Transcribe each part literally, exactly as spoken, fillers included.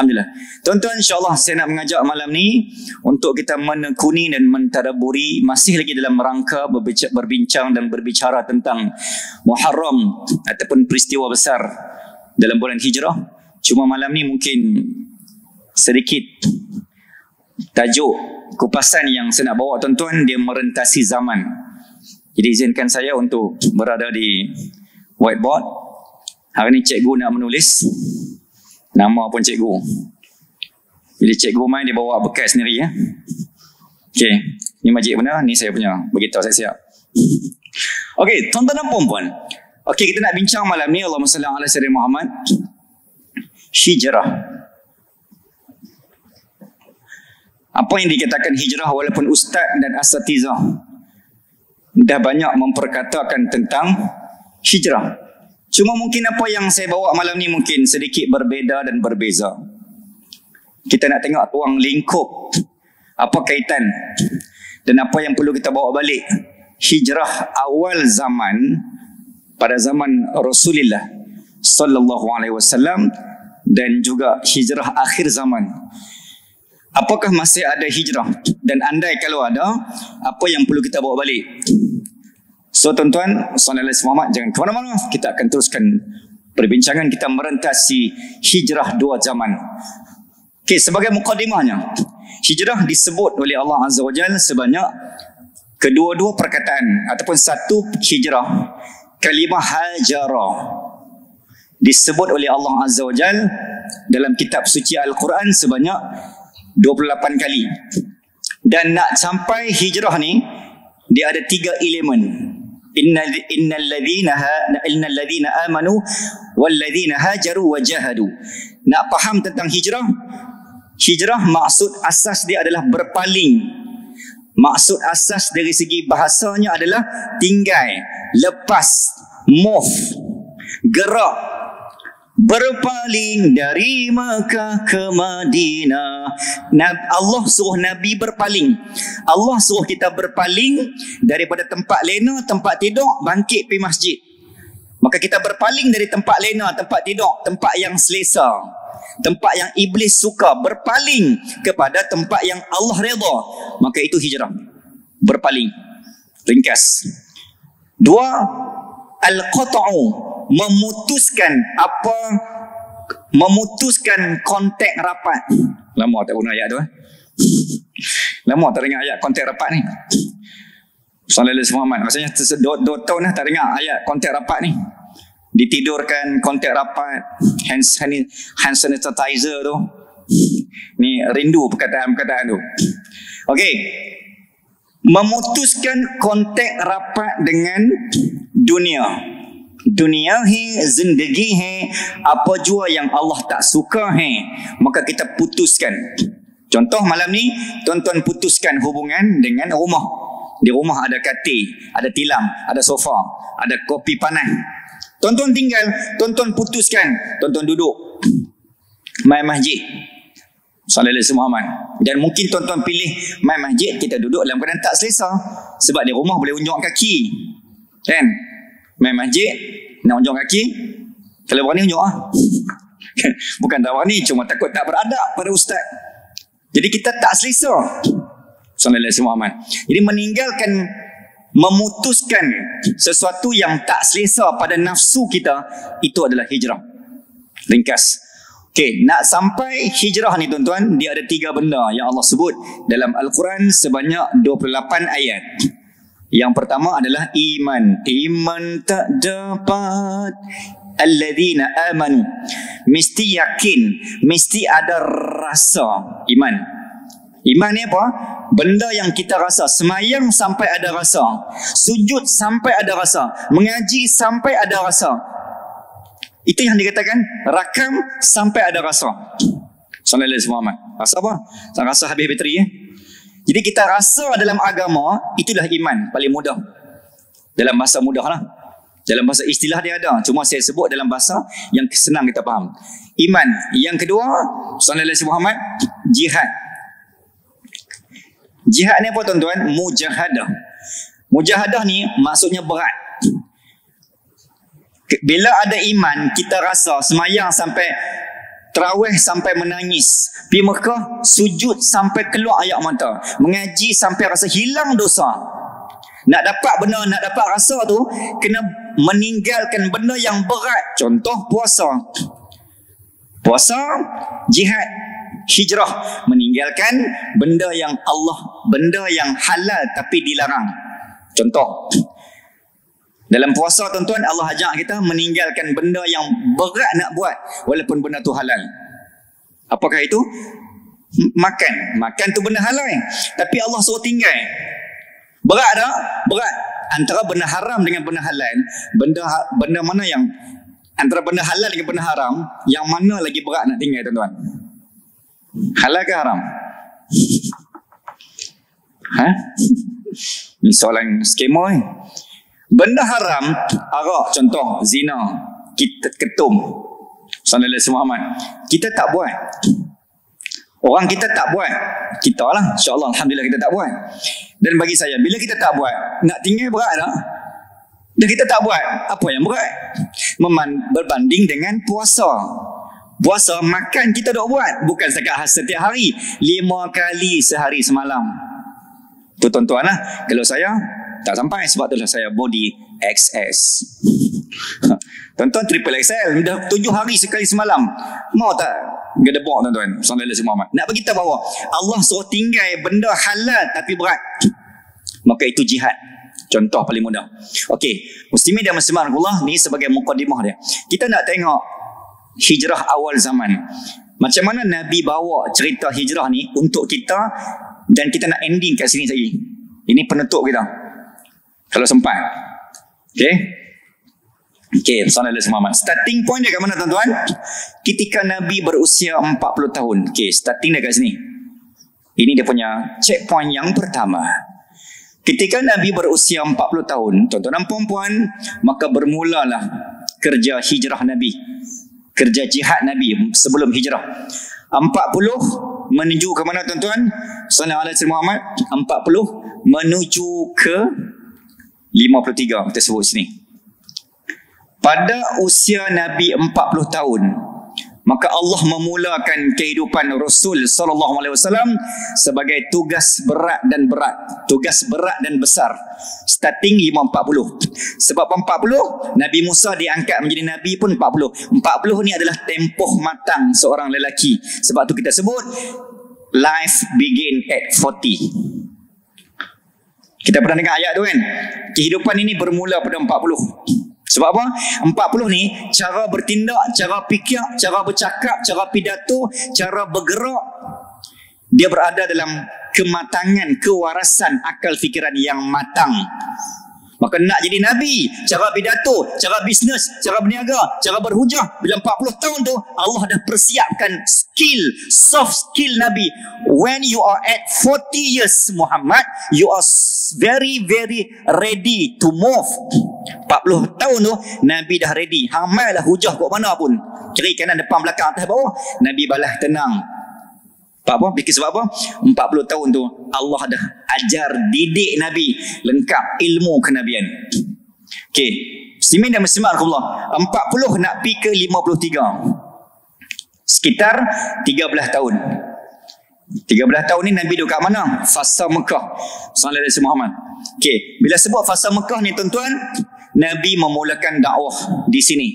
Alhamdulillah. Tuan-tuan, insyaAllah saya nak mengajak malam ni untuk kita menekuni dan mentadaburi masih lagi dalam rangka berbincang dan berbicara tentang Muharram ataupun peristiwa besar dalam bulan Hijrah. Cuma malam ni mungkin sedikit tajuk kupasan yang saya nak bawa tuan-tuan, dia merentasi zaman. Jadi izinkan saya untuk berada di whiteboard. Hari ni cikgu nak menulis nama pun cikgu. Jadi cikgu main dia bawa bekas sendiri ya. Okey, ni majik benar, ni saya punya. Beritahu saya siap. Okey, tuan-tuan dan puan-puan. Okey, kita nak bincang malam ni Allahumma salli ala sayyidina Muhammad. Hijrah. Apa yang dikatakan hijrah, walaupun ustaz dan asatizah dah banyak memperkatakan tentang hijrah. Cuma mungkin apa yang saya bawa malam ni mungkin sedikit berbeza dan berbeza. Kita nak tengok ruang lingkup, apa kaitan dan apa yang perlu kita bawa balik. Hijrah awal zaman pada zaman Rasulullah sallallahu alaihi wasallam dan juga hijrah akhir zaman. Apakah masih ada hijrah? Dan andai kalau ada, apa yang perlu kita bawa balik? So tuan-tuan, sallallahu alaihi wasallam, jangan ke mana-mana. Kita akan teruskan perbincangan kita merentasi hijrah dua zaman. Okey, sebagai mukadimahnya, hijrah disebut oleh Allah Azza wa Jalla sebanyak kedua-dua perkataan ataupun satu hijrah. Kalimah hajara disebut oleh Allah Azza wa Jalla dalam kitab suci Al-Quran sebanyak dua puluh lapan kali. Dan nak sampai hijrah ni, dia ada tiga elemen. Innal innal ladzina innal ladzina amanu wal ladzina hajaru wa jahadu. Nak faham tentang hijrah? Hijrah maksud asas dia adalah berpaling. Maksud asas dari segi bahasanya adalah tinggal, lepas, move, gerak, berpaling dari Makkah ke Madinah. Allah suruh Nabi berpaling. Allah suruh kita berpaling daripada tempat lena, tempat tidur, bangkit pergi masjid. Maka kita berpaling dari tempat lena, tempat tidur, tempat yang selesa, tempat yang iblis suka, berpaling kepada tempat yang Allah redha. Maka itu hijrah. Berpaling. Ringkas. Dua, al-qata'u, memutuskan apa, memutuskan kontak rapat. Lama tak guna ayat tu eh? Lama tak dengar ayat kontak rapat ni. Sallallahu alaihi wasallam, maksudnya dua, dua tahun dah tak dengar ayat kontak rapat ni. Ditidurkan, kontak rapat, hand, hand sanitizer tu. Ni rindu perkataan-perkataan tu. Okey, memutuskan kontak rapat dengan dunia. Dunia hai, zindagi hai, apa jua yang Allah tak suka hai, maka kita putuskan. Contoh malam ni, tuan-tuan putuskan hubungan dengan rumah. Di rumah ada katil, ada tilam, ada sofa, ada kopi panas. Tuan-tuan tinggal, tuan-tuan putuskan, tuan-tuan duduk mai masjid. Sallallahu alaihi wasallam. Dan mungkin tuan-tuan pilih mai masjid, kita duduk dalam keadaan tak selesa. Sebab di rumah boleh unjuk kaki. Kan? Mai masjid, nak unjuk kaki, kalau berani unjuk ah. Bukan tak berani, cuma takut tak beradab pada ustaz. Jadi kita tak selesa. Sallallahu alaihi wasallam. Jadi meninggalkan, memutuskan sesuatu yang tak selesa pada nafsu kita, itu adalah hijrah. Ringkas. Okey, nak sampai hijrah ni tuan-tuan, dia ada tiga benda yang Allah sebut dalam Al-Quran sebanyak dua puluh lapan ayat. Yang pertama adalah iman. Iman tak dapat. Alladzina amanu. Mesti yakin. Mesti ada rasa iman. Iman ni apa? Benda yang kita rasa. Semayang sampai ada rasa. Sujud sampai ada rasa. Mengaji sampai ada rasa. Itu yang dikatakan rakam sampai ada rasa. Sallallahu alaihi wasallam. Rasa apa? Rasa habis bateri eh? Jadi kita rasa dalam agama, itulah iman paling mudah. Dalam bahasa mudah lah. Dalam bahasa istilah dia ada. Cuma saya sebut dalam bahasa yang senang kita faham. Iman. Yang kedua, sallallahu alaihi wasallam, jihad. Jihad ni apa tuan-tuan? Mujahadah. Mujahadah ni maksudnya berat. Bila ada iman, kita rasa semayang sampai Terawih sampai menangis. Pergi Mekah, sujud sampai keluar air mata. Mengaji sampai rasa hilang dosa. Nak dapat benda, nak dapat rasa tu, kena meninggalkan benda yang berat. Contoh puasa. Puasa, jihad, hijrah. Meninggalkan benda yang Allah, benda yang halal tapi dilarang. Contoh, dalam puasa tuan-tuan, Allah ajak kita meninggalkan benda yang berat nak buat walaupun benda tu halal. Apakah itu? Makan. Makan tu benda halal, tapi Allah suruh tinggal. Berat tak? Berat. Antara benda haram dengan benda halal, benda benda mana yang antara benda halal dengan benda haram, yang mana lagi berat nak tinggal tuan-tuan? Halal ke haram? Ha? Ni soalan skema ni. Benda haram, arak contoh, zina, kita ketum. Sallallahu alaihi Muhammad. Kita tak buat. Orang kita tak buat. Kita lah, insya-Allah, alhamdulillah kita tak buat. Dan bagi saya, bila kita tak buat, nak tinggal berat tak? Dan kita tak buat, apa yang berat? Meman, berbanding dengan puasa. Puasa, makan kita tak buat. Bukan setakat setiap hari. Lima kali sehari semalam. Tu tuan-tuan lah. Kalau saya, tak sampai, sebab itulah saya body X S. Tuan-tuan triple X L, dah tujuh hari sekali semalam. Mau tak gedebok tuan-tuan? Sallallahu alaihi Muhammad. Nak bagi tahu bahawa Allah suruh tinggal benda halal tapi berat. Maka itu jihad. Contoh paling mudah. Okey, muslimin dan muslimat Allah, ni sebagai mukadimah dia. Kita nak tengok hijrah awal zaman. Macam mana Nabi bawa cerita hijrah ni untuk kita, dan kita nak ending kat sini lagi. Ini penutup kita. Kalau sempat. Okey. Okey, sallallahu alaihi wasallam. Starting point dia kat mana tuan-tuan? Ketika Nabi berusia empat puluh tahun. Okey, starting dia kat sini. Ini dia punya checkpoint yang pertama. Ketika Nabi berusia empat puluh tahun, tuan-tuan dan puan-puan, maka bermulalah kerja hijrah Nabi. Kerja jihad Nabi sebelum hijrah. empat puluh menuju ke mana tuan-tuan? Sallallahu alaihi Muhammad. empat puluh menuju ke lima puluh tiga, kita sebut sini. Pada usia Nabi empat puluh tahun, maka Allah memulakan kehidupan Rasul sallallahu alaihi wasallam sebagai tugas berat dan berat, tugas berat dan besar. Starting lima empat puluh. Sebab empat puluh Nabi Musa diangkat menjadi nabi pun empat puluh. empat puluh ni adalah tempoh matang seorang lelaki. Sebab tu kita sebut life begin at forty. Kita pernah dengar ayat tu kan? Kehidupan ini bermula pada empat puluh. Sebab apa? empat puluh ni cara bertindak, cara fikir, cara bercakap, cara pidato, cara bergerak, dia berada dalam kematangan, kewarasan akal fikiran yang matang. Maka nak jadi Nabi, cara pidato, cara bisnes, cara berniaga, cara berhujah, bila empat puluh tahun tu Allah dah persiapkan skill, soft skill Nabi. When you are at forty years Muhammad, you are very very ready to move. empat puluh tahun tu Nabi dah ready. Hang mai lah hujah kat mana pun, kiri kanan depan belakang atas bawah, Nabi balas tenang. Sebab apa? Fikir sebab apa? empat puluh tahun tu Allah dah ajar, didik Nabi lengkap ilmu kenabian. Okey, muslimin dan muslimat Allah, empat puluh nak pi ke lima puluh tiga, sekitar tiga belas tahun. tiga belas tahun ni Nabi duduk kat mana? Fasa Mekah. Sallallahu alaihi Muhammad. Okey, bila sebut fasa Mekah ni tuan-tuan, Nabi memulakan dakwah di sini.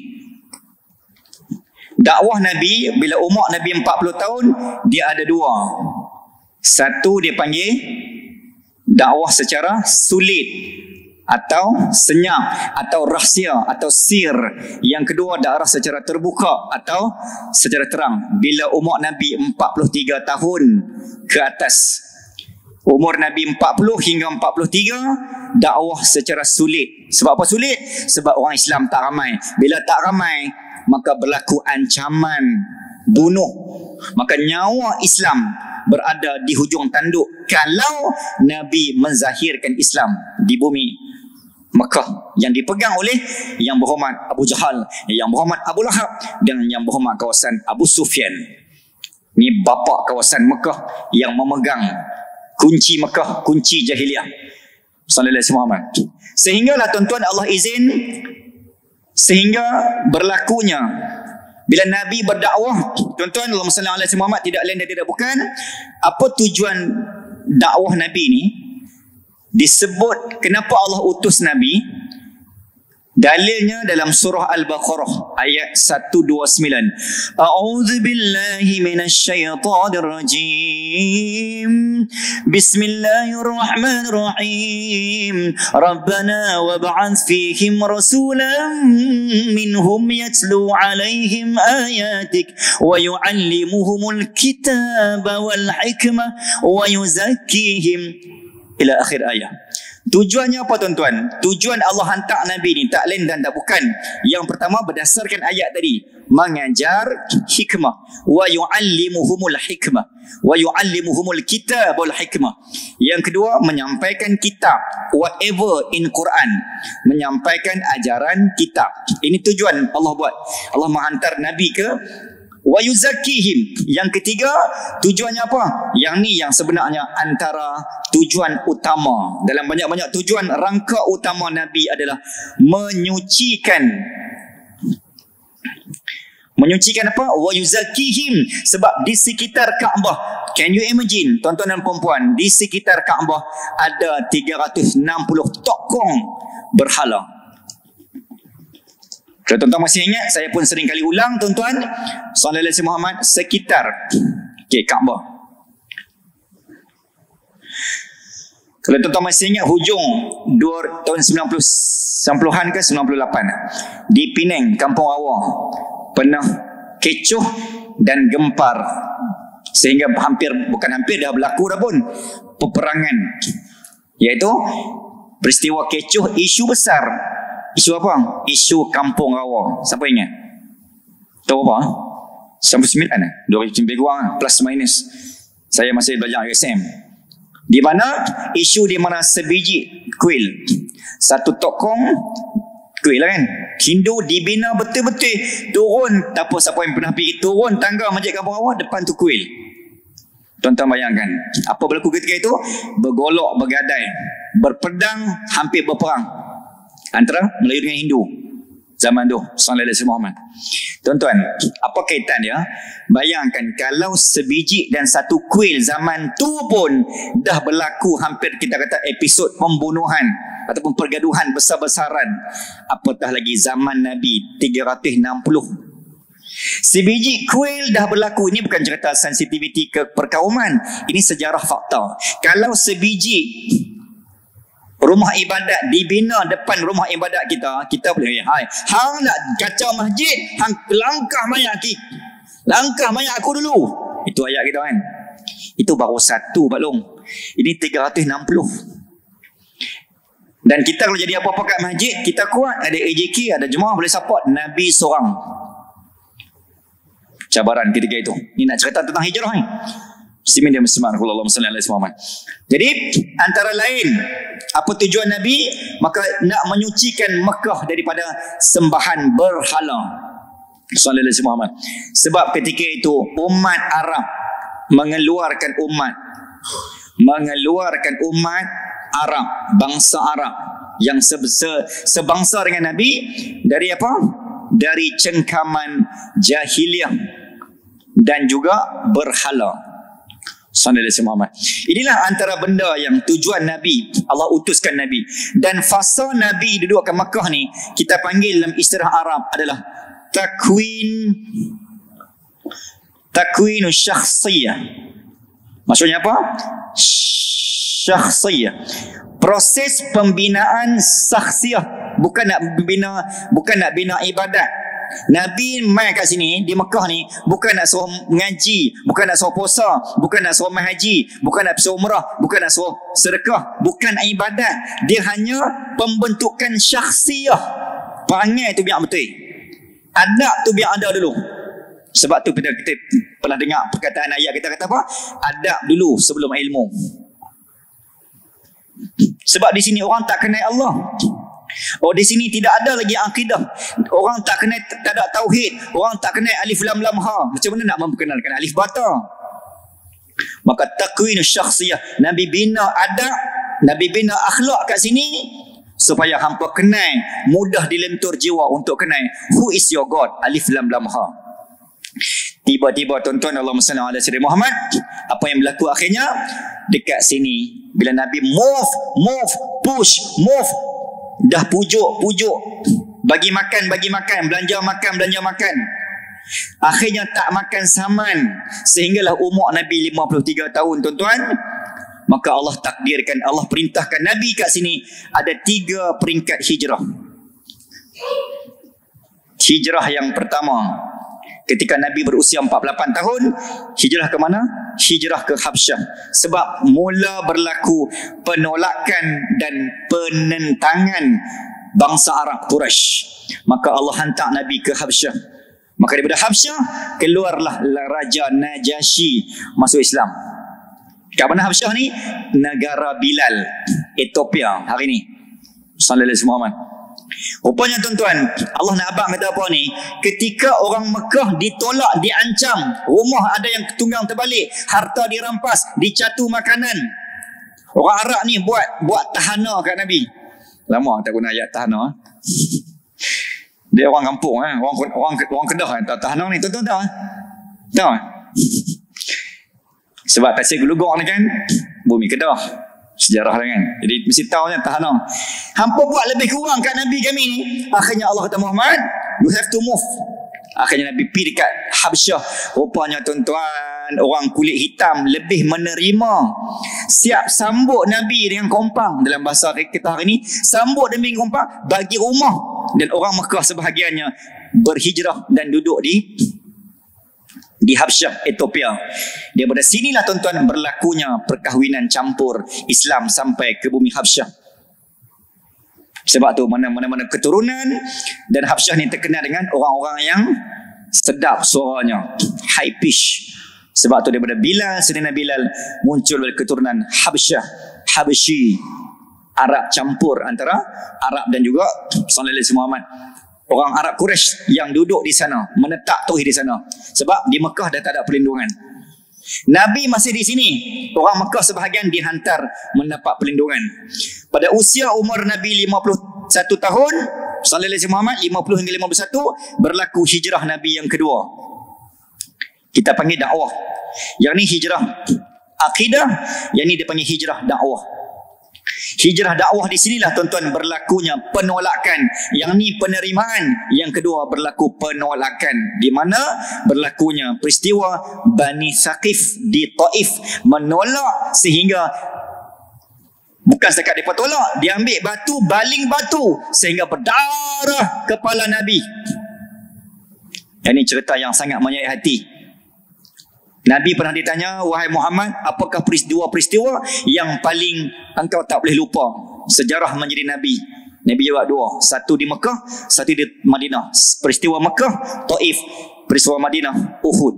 Dakwah Nabi bila umur Nabi empat puluh tahun, dia ada dua. Satu dia panggil dakwah secara sulit atau senyap atau rahsia atau sir. Yang kedua dakwah secara terbuka atau secara terang. Bila umur Nabi empat puluh tiga tahun ke atas, umur Nabi empat puluh hingga empat puluh tiga, dakwah secara sulit. Sebab apa sulit? Sebab orang Islam tak ramai. Bila tak ramai, maka berlaku ancaman bunuh. Maka nyawa Islam berada di hujung tanduk kalau Nabi menzahirkan Islam di bumi Mekah yang dipegang oleh yang berhormat Abu Jahal, yang berhormat Abu Lahab dan yang berhormat kawasan Abu Sufyan. Ini bapa kawasan Mekah yang memegang kunci Mekah, kunci jahiliah. Sallallahu alaihi Muhammad. Sehinggalah tuan-tuan Allah izin, sehingga berlakunya Bila Nabi berdakwah, tuan-tuan, Allahumma salli ala sayyidina Muhammad, tidak lain dan tidak bukan, apa tujuan dakwah Nabi ni? Disebut kenapa Allah utus Nabi? Dalilnya dalam surah Al-Baqarah ayat seratus dua puluh sembilan. A'udzu billahi minasyaitonir rajim. Bismillahirrahmanirrahim. Rabbana wab'ath fihim rasulan minhum yatlu 'alaihim ayatik wa yu'allimuhumul kitaba wal hikmah wa yuzakkihim ila akhir ayat. Tujuannya apa, tuan-tuan? Tujuan Allah hantar Nabi ni tak lain dan tak bukan. Yang pertama berdasarkan ayat tadi, mengajar hikmah, wa yu'allimuhumul hikmah, wa yu'allimuhumul kitab wal hikmah. Yang kedua, menyampaikan kitab, whatever in Quran, menyampaikan ajaran kitab. Ini tujuan Allah buat. Allah menghantar Nabi ke wa yuzakkihim. Yang ketiga, tujuannya apa? Yang ni yang sebenarnya antara tujuan utama. Dalam banyak-banyak tujuan, rangka utama Nabi adalah menyucikan. Menyucikan apa? Wa yuzakkihim. Sebab di sekitar Kaabah, can you imagine, tuan-tuan dan puan-puan, di sekitar Kaabah ada tiga ratus enam puluh tokong berhala. Kalau tuan-tuan masih ingat, saya pun sering kali ulang, tuan-tuan, sallallahu alaihi Muhammad, sekitar okay, Kaabah. Kalau tuan-tuan masih ingat, hujung dua, tahun sembilan puluh, sembilan puluhan ke sembilan puluh lapan, di Penang, Kampung Rawa, pernah kecoh dan gempar, sehingga hampir, bukan hampir, dah berlaku dah pun peperangan, iaitu peristiwa kecoh, isu besar. Isu apa? Isu Kampung Rawa. Siapa ingat? Tahu apa? sembilan puluh sembilan eh? dua ribu lebih kurang, plus minus. Saya masih belajar U S M. Di mana isu di mana sebiji kuil, satu tokong kuil lah kan, Hindu dibina betul-betul, turun, tak apa siapa yang pernah pergi turun tangga Masjid Kampung Rawa, depan tu kuil. Tuan-tuan bayangkan apa berlaku ketika itu? Bergolok, bergadai, berpedang, hampir berperang antara Melayu dengan Hindu zaman tu, sallallahu alaihi Muhammad. Tuan-tuan, apa kaitan dia? Bayangkan kalau sebiji dan satu kuil zaman tu pun dah berlaku hampir, kita kata, episod pembunuhan ataupun pergaduhan besar-besaran, apatah lagi zaman Nabi tiga ratus enam puluh. Sebiji kuil dah berlaku. Ini bukan cerita sensitiviti ke perkauman, ini sejarah fakta. Kalau sebiji rumah ibadat dibina depan rumah ibadat kita, kita boleh, hai, hang nak kacau masjid, hang langkah mayat ki, langkah mayat aku dulu. Itu ayat kita kan. Itu baru satu, Pak Long. Ini tiga ratus enam puluh. Dan kita kalau jadi apa-apa kat masjid, kita kuat, ada A J K, ada jemaah boleh support. Nabi seorang. Cabaran ketika itu. Ini nak cerita tentang hijrah ni. Muslimin dan muslimat, Allahumma salli ala Muhammad. Jadi antara lain apa tujuan Nabi? Maka nak menyucikan Mekah daripada sembahan berhala. Sallallahu alaihi Muhammad. Sebab ketika itu umat Arab mengeluarkan umat mengeluarkan umat Arab, bangsa Arab yang se se sebangsa dengan Nabi dari apa? Dari cengkaman jahiliyah dan juga berhala. Sallallahu alaihi Muhammad. Inilah antara benda yang tujuan Nabi, Allah utuskan Nabi. Dan fasa Nabi duduk ke Makkah ni, kita panggil dalam istilah Arab adalah takwin takwinu syakhsiyah. Maksudnya apa? Syakhsiyah. Proses pembinaan syakhsiyah. Bukan nak bina, bukan nak bina ibadat. Nabi mai kat sini di Mekah ni bukan nak suruh mengaji, bukan nak suruh puasa, bukan nak suruh mai haji, bukan nak suruh umrah, bukan nak suruh sedekah, bukan ibadat. Dia hanya pembentukan syakhsiyah. Perangai tu biar betul, adab tu biar ada dulu. Sebab tu kita, kita pernah dengar perkataan ayat kita kata apa? Adab dulu sebelum ilmu. Sebab di sini orang tak kenal Allah. Oh, di sini tidak ada lagi akidah. Orang tak kenal, tak ada tauhid. Orang tak kenal alif lam lam ha. Macam mana nak memperkenalkan alif bata? Maka takwinu syakhsiyah. Nabi bina adab, Nabi bina akhlak kat sini supaya hampa kenal, mudah dilentur jiwa untuk kenal who is your God, alif lam lam ha. Tiba-tiba tuan-tuan, Allahumma salli ala sayyidina Muhammad, apa yang berlaku akhirnya? Dekat sini bila Nabi move, move, push, move, dah pujuk, pujuk, bagi makan, bagi makan, belanja makan, belanja makan. Akhirnya tak makan saman sehinggalah umur Nabi lima puluh tiga tahun, tuan-tuan. Maka Allah takdirkan, Allah perintahkan Nabi kat sini ada tiga peringkat hijrah. Hijrah yang pertama, ketika Nabi berusia empat puluh lapan tahun, hijrah ke mana? Hijrah ke Habsyah. Sebab mula berlaku penolakan dan penentangan bangsa Arab Quraisy. Maka Allah hantar Nabi ke Habsyah. Maka daripada Habsyah keluarlah Raja Najasyi masuk Islam. Kat mana Habsyah ni? Negara Bilal, Ethiopia hari ni. Sallallahu alaihi wasallam. Rupanya tuan-tuan, Allah nak abang kata apa ni? Ketika orang Mekah ditolak, diancam, rumah ada yang tunggang terbalik, harta dirampas, dicatu makanan. Orang Arab ni buat buat tahana kat Nabi. Lama tak guna ayat tahana. Dia orang kampung eh, orang orang orang Kedah eh, tahana ni tuan-tuan tahu eh? Tahu eh? Sebab Tasik Gelugong ni kan bumi Kedah. Sejarah dia kan. Jadi mesti tahu kan tahana. Hampa buat lebih kurang kat Nabi kami ni. Akhirnya Allah kata, Muhammad, you have to move. Akhirnya Nabi pergi dekat Habsyah. Rupanya tuan-tuan, orang kulit hitam lebih menerima. Siap sambut Nabi dengan kompang. Dalam bahasa kita hari ni, sambut Nabi dengan kompang, bagi rumah. Dan orang Mekah sebahagiannya berhijrah dan duduk di di Habsyah, Ethiopia. Daripada sinilah tuan-tuan berlakunya perkahwinan campur Islam sampai ke bumi Habsyah. Sebab tu mana-mana keturunan, dan Habsyah ni terkenal dengan orang-orang yang sedap suaranya, high pitch. Sebab tu daripada Bilal, Sayyidina Bilal muncul dari keturunan Habsyah, Habsyi, Arab campur antara Arab dan juga sallallahu alaihi wasallam. Orang Arab Quraisy yang duduk di sana, menetap tuhi di sana. Sebab di Mekah dah tak ada perlindungan. Nabi masih di sini. Orang Mekah sebahagian dihantar mendapat perlindungan. Pada usia umur Nabi lima puluh satu tahun, sallallahu alaihi wasallam, lima puluh hingga lima puluh satu, berlaku hijrah Nabi yang kedua. Kita panggil dakwah. Yang ni hijrah akidah, yang ni dia panggil hijrah dakwah. Hijrah dakwah di sinilah tuan-tuan berlakunya penolakan. Yang ni penerimaan. Yang kedua berlaku penolakan. Di mana berlakunya peristiwa Bani Thaqif di Taif menolak sehingga bukan setakat mereka tolak, dia ambil batu, baling batu sehingga berdarah kepala Nabi. Ini cerita yang sangat menyayat hati. Nabi pernah ditanya, wahai Muhammad, apakah peristiwa-peristiwa yang paling engkau tak boleh lupa sejarah menjadi Nabi? Nabi jawab dua. Satu di Mekah, satu di Madinah. Peristiwa Mekah, Taif. Peristiwa Madinah, Uhud.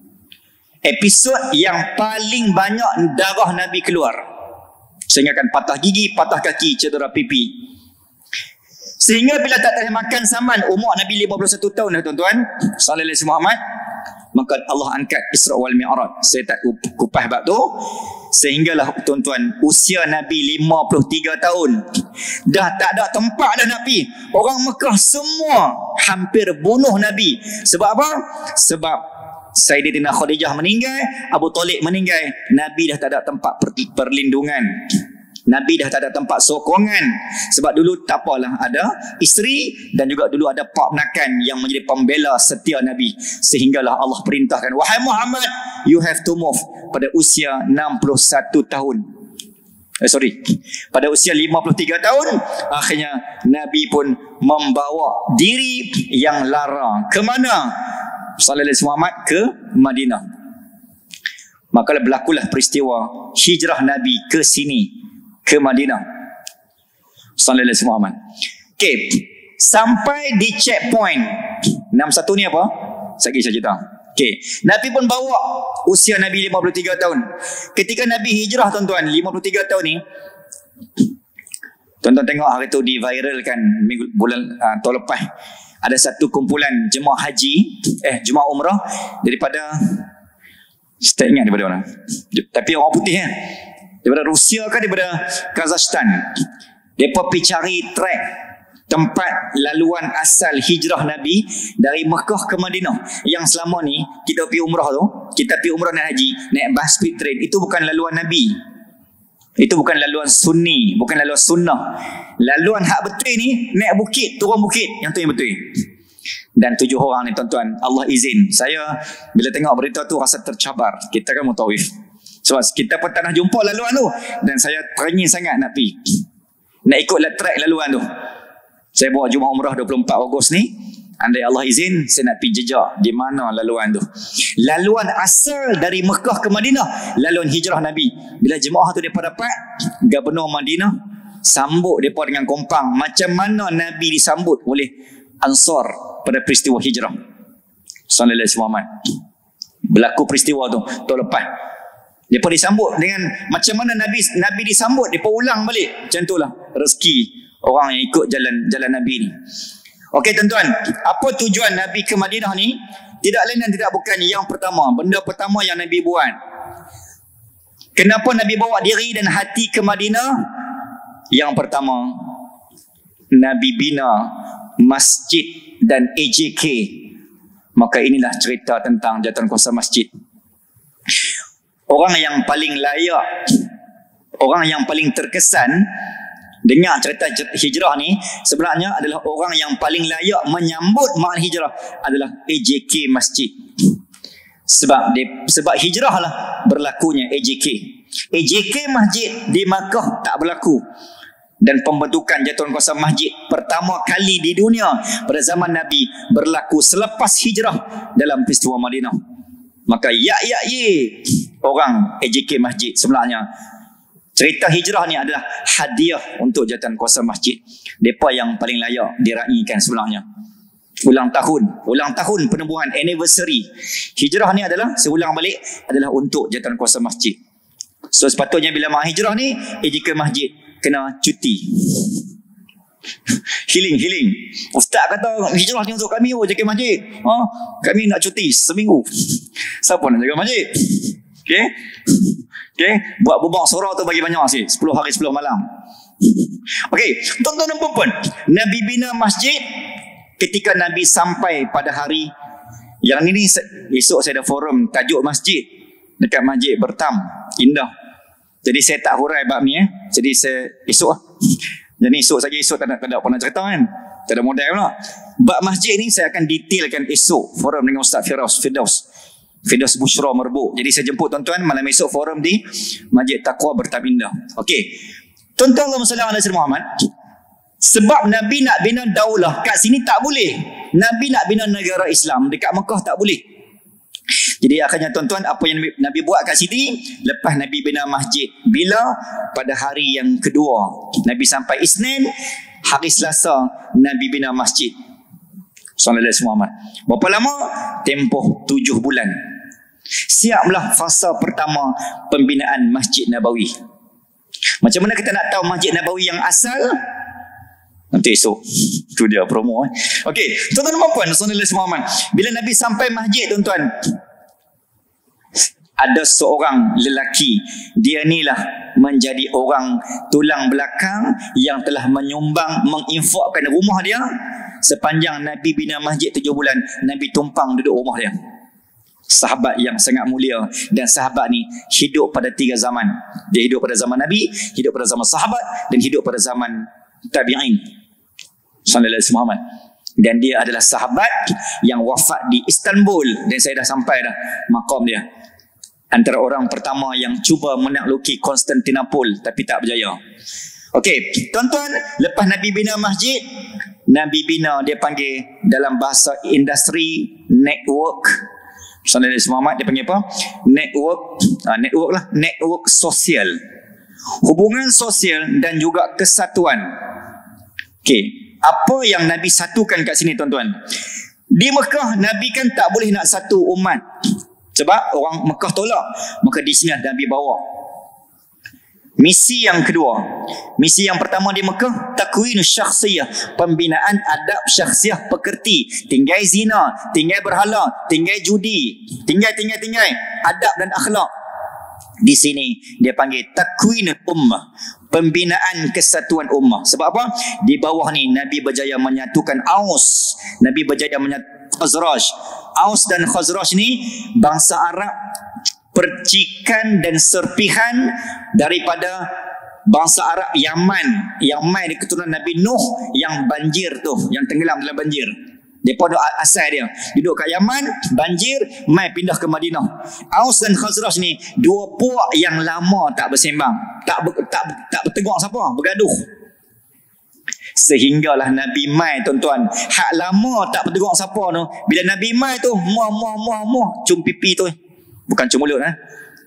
Episod yang paling banyak darah Nabi keluar. Sehingga kan patah gigi, patah kaki, cedera pipi. Sehingga bila tak tahan makan saman, umur Nabi lima puluh satu tahun dah tuan-tuan, sallallahu alaihi Muhammad, maka Allah angkat Isra wal Mi'raj. Saya tak kupas bab tu. Sehinggalah tuan-tuan, usia Nabi lima puluh tiga tahun. Dah tak ada tempat dah Nabi. Orang Mekah semua hampir bunuh Nabi. Sebab apa? Sebab Sayyidatina Khadijah meninggal, Abu Talib meninggal. Nabi dah tak ada tempat perlindungan. Nabi dah tak ada tempat sokongan. Sebab dulu tak apalah, ada isteri dan juga dulu ada pak penakan yang menjadi pembela setia Nabi. Sehinggalah Allah perintahkan, wahai Muhammad, you have to move. Pada usia enam puluh satu tahun, eh, sorry pada usia lima puluh tiga tahun, akhirnya Nabi pun membawa diri yang lara. Ke mana? Sallallahu alaihi Muhammad ke Madinah. Maka berlakulah peristiwa hijrah Nabi ke sini, ke Madinah. Sallallahu alaihi Muhammad. Okey, sampai di checkpoint enam puluh satu ni apa? Saya kisah cerita. Okey, Nabi pun bawa usia Nabi lima puluh tiga tahun. Ketika Nabi hijrah tuan-tuan, lima puluh tiga tahun ni, tuan-tuan tengok hari tu di viralkan minggu bulan uh, tahun lepas. Ada satu kumpulan jemaah haji, eh jemaah umrah daripada, saya tak ingat daripada mana, tapi orang putih ya. Daripada Rusia kan, daripada Kazakhstan. Mereka pergi cari trek tempat laluan asal hijrah Nabi dari Mekah ke Madinah. Yang selama ni kita pergi umrah tu, kita pergi umrah naik haji, naik bus speed train, itu bukan laluan Nabi. Itu bukan laluan sunni, bukan laluan sunnah. Laluan hak betul ni naik bukit, turun bukit, yang tu yang betul. Dan tujuh orang ni tuan-tuan, Allah izin, saya bila tengok berita tu rasa tercabar. Kita kan mutawif, sebab so, kita pun tak nak jumpa laluan tu, dan saya teringin sangat nak pergi, nak ikut track laluan tu. Saya buat Jumaat Umrah dua puluh empat Ogos ni, andai Allah izin, saya nak pergi jejak di mana laluan tu. Laluan asal dari Mekah ke Madinah, laluan hijrah Nabi. Bila jemaah tu mereka dapat, Gubernur Madinah sambut mereka dengan kompang. Macam mana Nabi disambut oleh Ansar pada peristiwa hijrah. Sallallahu alaihi wasallam. Berlaku peristiwa tu tahun lepas. Mereka disambut dengan macam mana Nabi Nabi disambut, mereka ulang balik. Macam itulah rezeki orang yang ikut jalan jalan Nabi ni. Okey tuan-tuan, apa tujuan Nabi ke Madinah ni? Tidak lain dan tidak bukan yang pertama, benda pertama yang Nabi buat. Kenapa Nabi bawa diri dan hati ke Madinah? Yang pertama, Nabi bina masjid dan A J K. Maka inilah cerita tentang jawatankuasa masjid. Orang yang paling layak, orang yang paling terkesan dengar cerita hijrah ni sebenarnya adalah orang yang paling layak menyambut makna hijrah adalah A J K Masjid. Sebab dia, sebab hijrah lah berlakunya A J K. A J K Masjid di Makkah tak berlaku. Dan pembentukan jawatankuasa masjid pertama kali di dunia pada zaman Nabi berlaku selepas hijrah dalam peristiwa Madinah. Maka ya ya ye orang A J K Masjid sebenarnya cerita hijrah ni adalah hadiah untuk jawatankuasa masjid. Mereka yang paling layak diraikan sebenarnya. Ulang tahun, ulang tahun penubuhan, anniversary hijrah ni adalah seulang balik adalah untuk jawatankuasa masjid. So sepatutnya bila mak hijrah ni A J K Masjid kena cuti. Healing, healing. Ustaz kata hijrah ni untuk kami, oh A J K Masjid. Oh, kami nak cuti seminggu. Siapa nak jaga masjid? Okey. Okey, buat bubak surau tu bagi banyak sih, sepuluh hari sepuluh malam. Okey, tuan-tuan dan puan-puan, Nabi bina masjid ketika Nabi sampai pada hari yang ini. Esok saya ada forum tajuk masjid dekat Masjid Bertam, Indah. Jadi saya tak hurai bab ni eh. Jadi saya esok lah. Jadi esok saja, esok tak ada, tak ada apa nak cerita kan. Tak ada modal pula. Bab masjid ni saya akan detailkan esok forum dengan Ustaz Firaus Firdaus. Firdaus Bushra Merbuk. Jadi saya jemput tuan-tuan malam esok forum di Masjid Taqwa Bertam Indah. Okey. Tuan-tuan Allahumma salli ala sayyidina Muhammad. Sebab Nabi nak bina daulah kat sini tak boleh. Nabi nak bina negara Islam dekat Mekah tak boleh. Jadi akhirnya tuan-tuan, apa yang Nabi, Nabi buat kat sini lepas Nabi bina masjid, bila pada hari yang kedua Nabi sampai Isnin, hari Selasa Nabi bina masjid. Sallallahu alaihi wasallam. Berapa lama? Tempoh tujuh bulan. Siaplah fasa pertama pembinaan Masjid Nabawi. Macam mana kita nak tahu Masjid Nabawi yang asal? Nanti esok. Itu dia promo eh. Okey, tuan-tuan dan puan-puan, sallallahu alaihi wasallam. Bila Nabi sampai masjid tuan-tuan, ada seorang lelaki, dia inilah menjadi orang tulang belakang yang telah menyumbang, menginfakkan rumah dia sepanjang Nabi bina masjid tujuh bulan. Nabi tumpang duduk rumah dia. Sahabat yang sangat mulia, dan sahabat ni hidup pada tiga zaman. Dia hidup pada zaman Nabi, hidup pada zaman sahabat, dan hidup pada zaman tabi'in. Sallallahu alaihi wasallam. Dan dia adalah sahabat yang wafat di Istanbul, dan saya dah sampai dah makam dia. Antara orang pertama yang cuba menakluki Konstantinopel tapi tak berjaya. Okey, tuan-tuan, lepas Nabi bina masjid, Nabi bina, dia panggil dalam bahasa industri network. Sallallahu alaihi wasallam, dia panggil apa? Network, uh, network lah, network sosial. Hubungan sosial dan juga kesatuan. Okey, apa yang Nabi satukan kat sini tuan-tuan? Di Mekah Nabi kan tak boleh nak satu umat. Sebab orang Mekah tolak. Maka di sini Nabi bawa misi yang kedua. Misi yang pertama di Mekah, takwinu syakhsiyah, pembinaan adab syakhsiyah pekerti. Tinggal zina, tinggal berhala, tinggal judi, tinggal tinggal tinggal adab dan akhlak. Di sini dia panggil takwinul ummah, pembinaan kesatuan ummah. Sebab apa? Di bawah ni Nabi berjaya menyatukan Aus, Nabi berjaya menyatukan Khazraj. Aus dan Khazraj ni bangsa Arab, percikan dan serpihan daripada bangsa Arab Yaman. Yaman ni keturunan Nabi Nuh yang banjir tu, yang tenggelam dalam banjir. Depa asal dia duduk kat Yaman, banjir, mai pindah ke Madinah. Aus dan Khazraj ni dua puak yang lama tak bersembang, tak ber, tak tak bertegur siapa, bergaduh. Sehinggalah Nabi mai, tuan-tuan, hak lama tak bertegur siapa tu, bila Nabi mai tu, muah muah muah muah cium pipi tu, bukan cium mulut eh.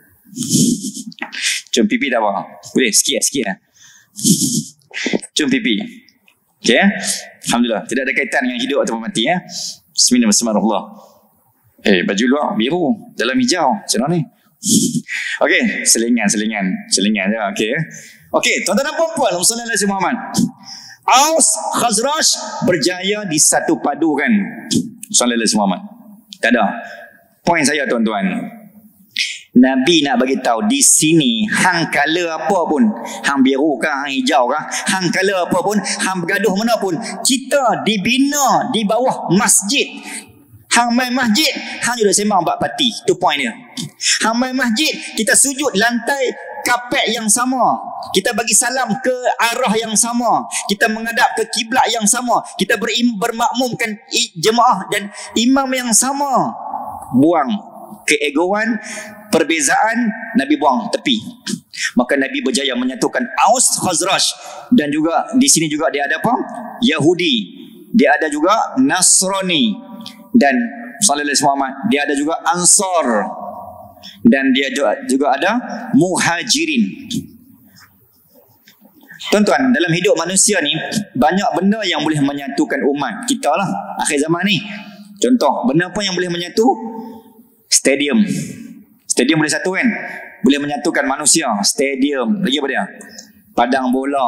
Cium pipi tak apa. Boleh sikit sikit lah. Cium pipi. Okey eh? Alhamdulillah, tidak ada kaitan dengan hidup atau mati ya. Bismillahirrahmanirrahim. Eh, baju luar biru, dalam hijau. Macam mana ni? Okey, selingan selingan, selingan je. Okey. Okey, tuan-tuan dan puan-puan, sallallahu alaihi Muhammad. Aus Khazraj berjaya disatu padukan. Sallallahu alaihi Muhammad. Tak ada. Poin saya tuan-tuan, Nabi nak bagi tahu di sini hang kala apa pun, hang biru kah, hang hijau kah, hang kala apa pun, hang bergaduh mana pun, kita dibina di bawah masjid. Hang main masjid, hang juga sembang empat parti. Itu poin dia. Hang main masjid, kita sujud lantai kapet yang sama. Kita bagi salam ke arah yang sama. Kita menghadap ke kiblat yang sama. Kita berim, bermakmumkan jemaah dan imam yang sama. Buang keegoan, perbezaan, Nabi buang tepi. Maka Nabi berjaya menyatukan Aus Khazraj, dan juga di sini juga dia ada apa? Yahudi, dia ada juga Nasrani, dan sallallahu alaihi wasallam dia ada juga Ansar, dan dia juga, juga ada Muhajirin. Tuan-tuan, dalam hidup manusia ni banyak benda yang boleh menyatukan umat kita lah akhir zaman ni. Contoh, benda apa yang boleh menyatu? Stadium. Stadium boleh satu kan? Boleh menyatukan manusia. Stadium. Lagi apa dia? Padang bola.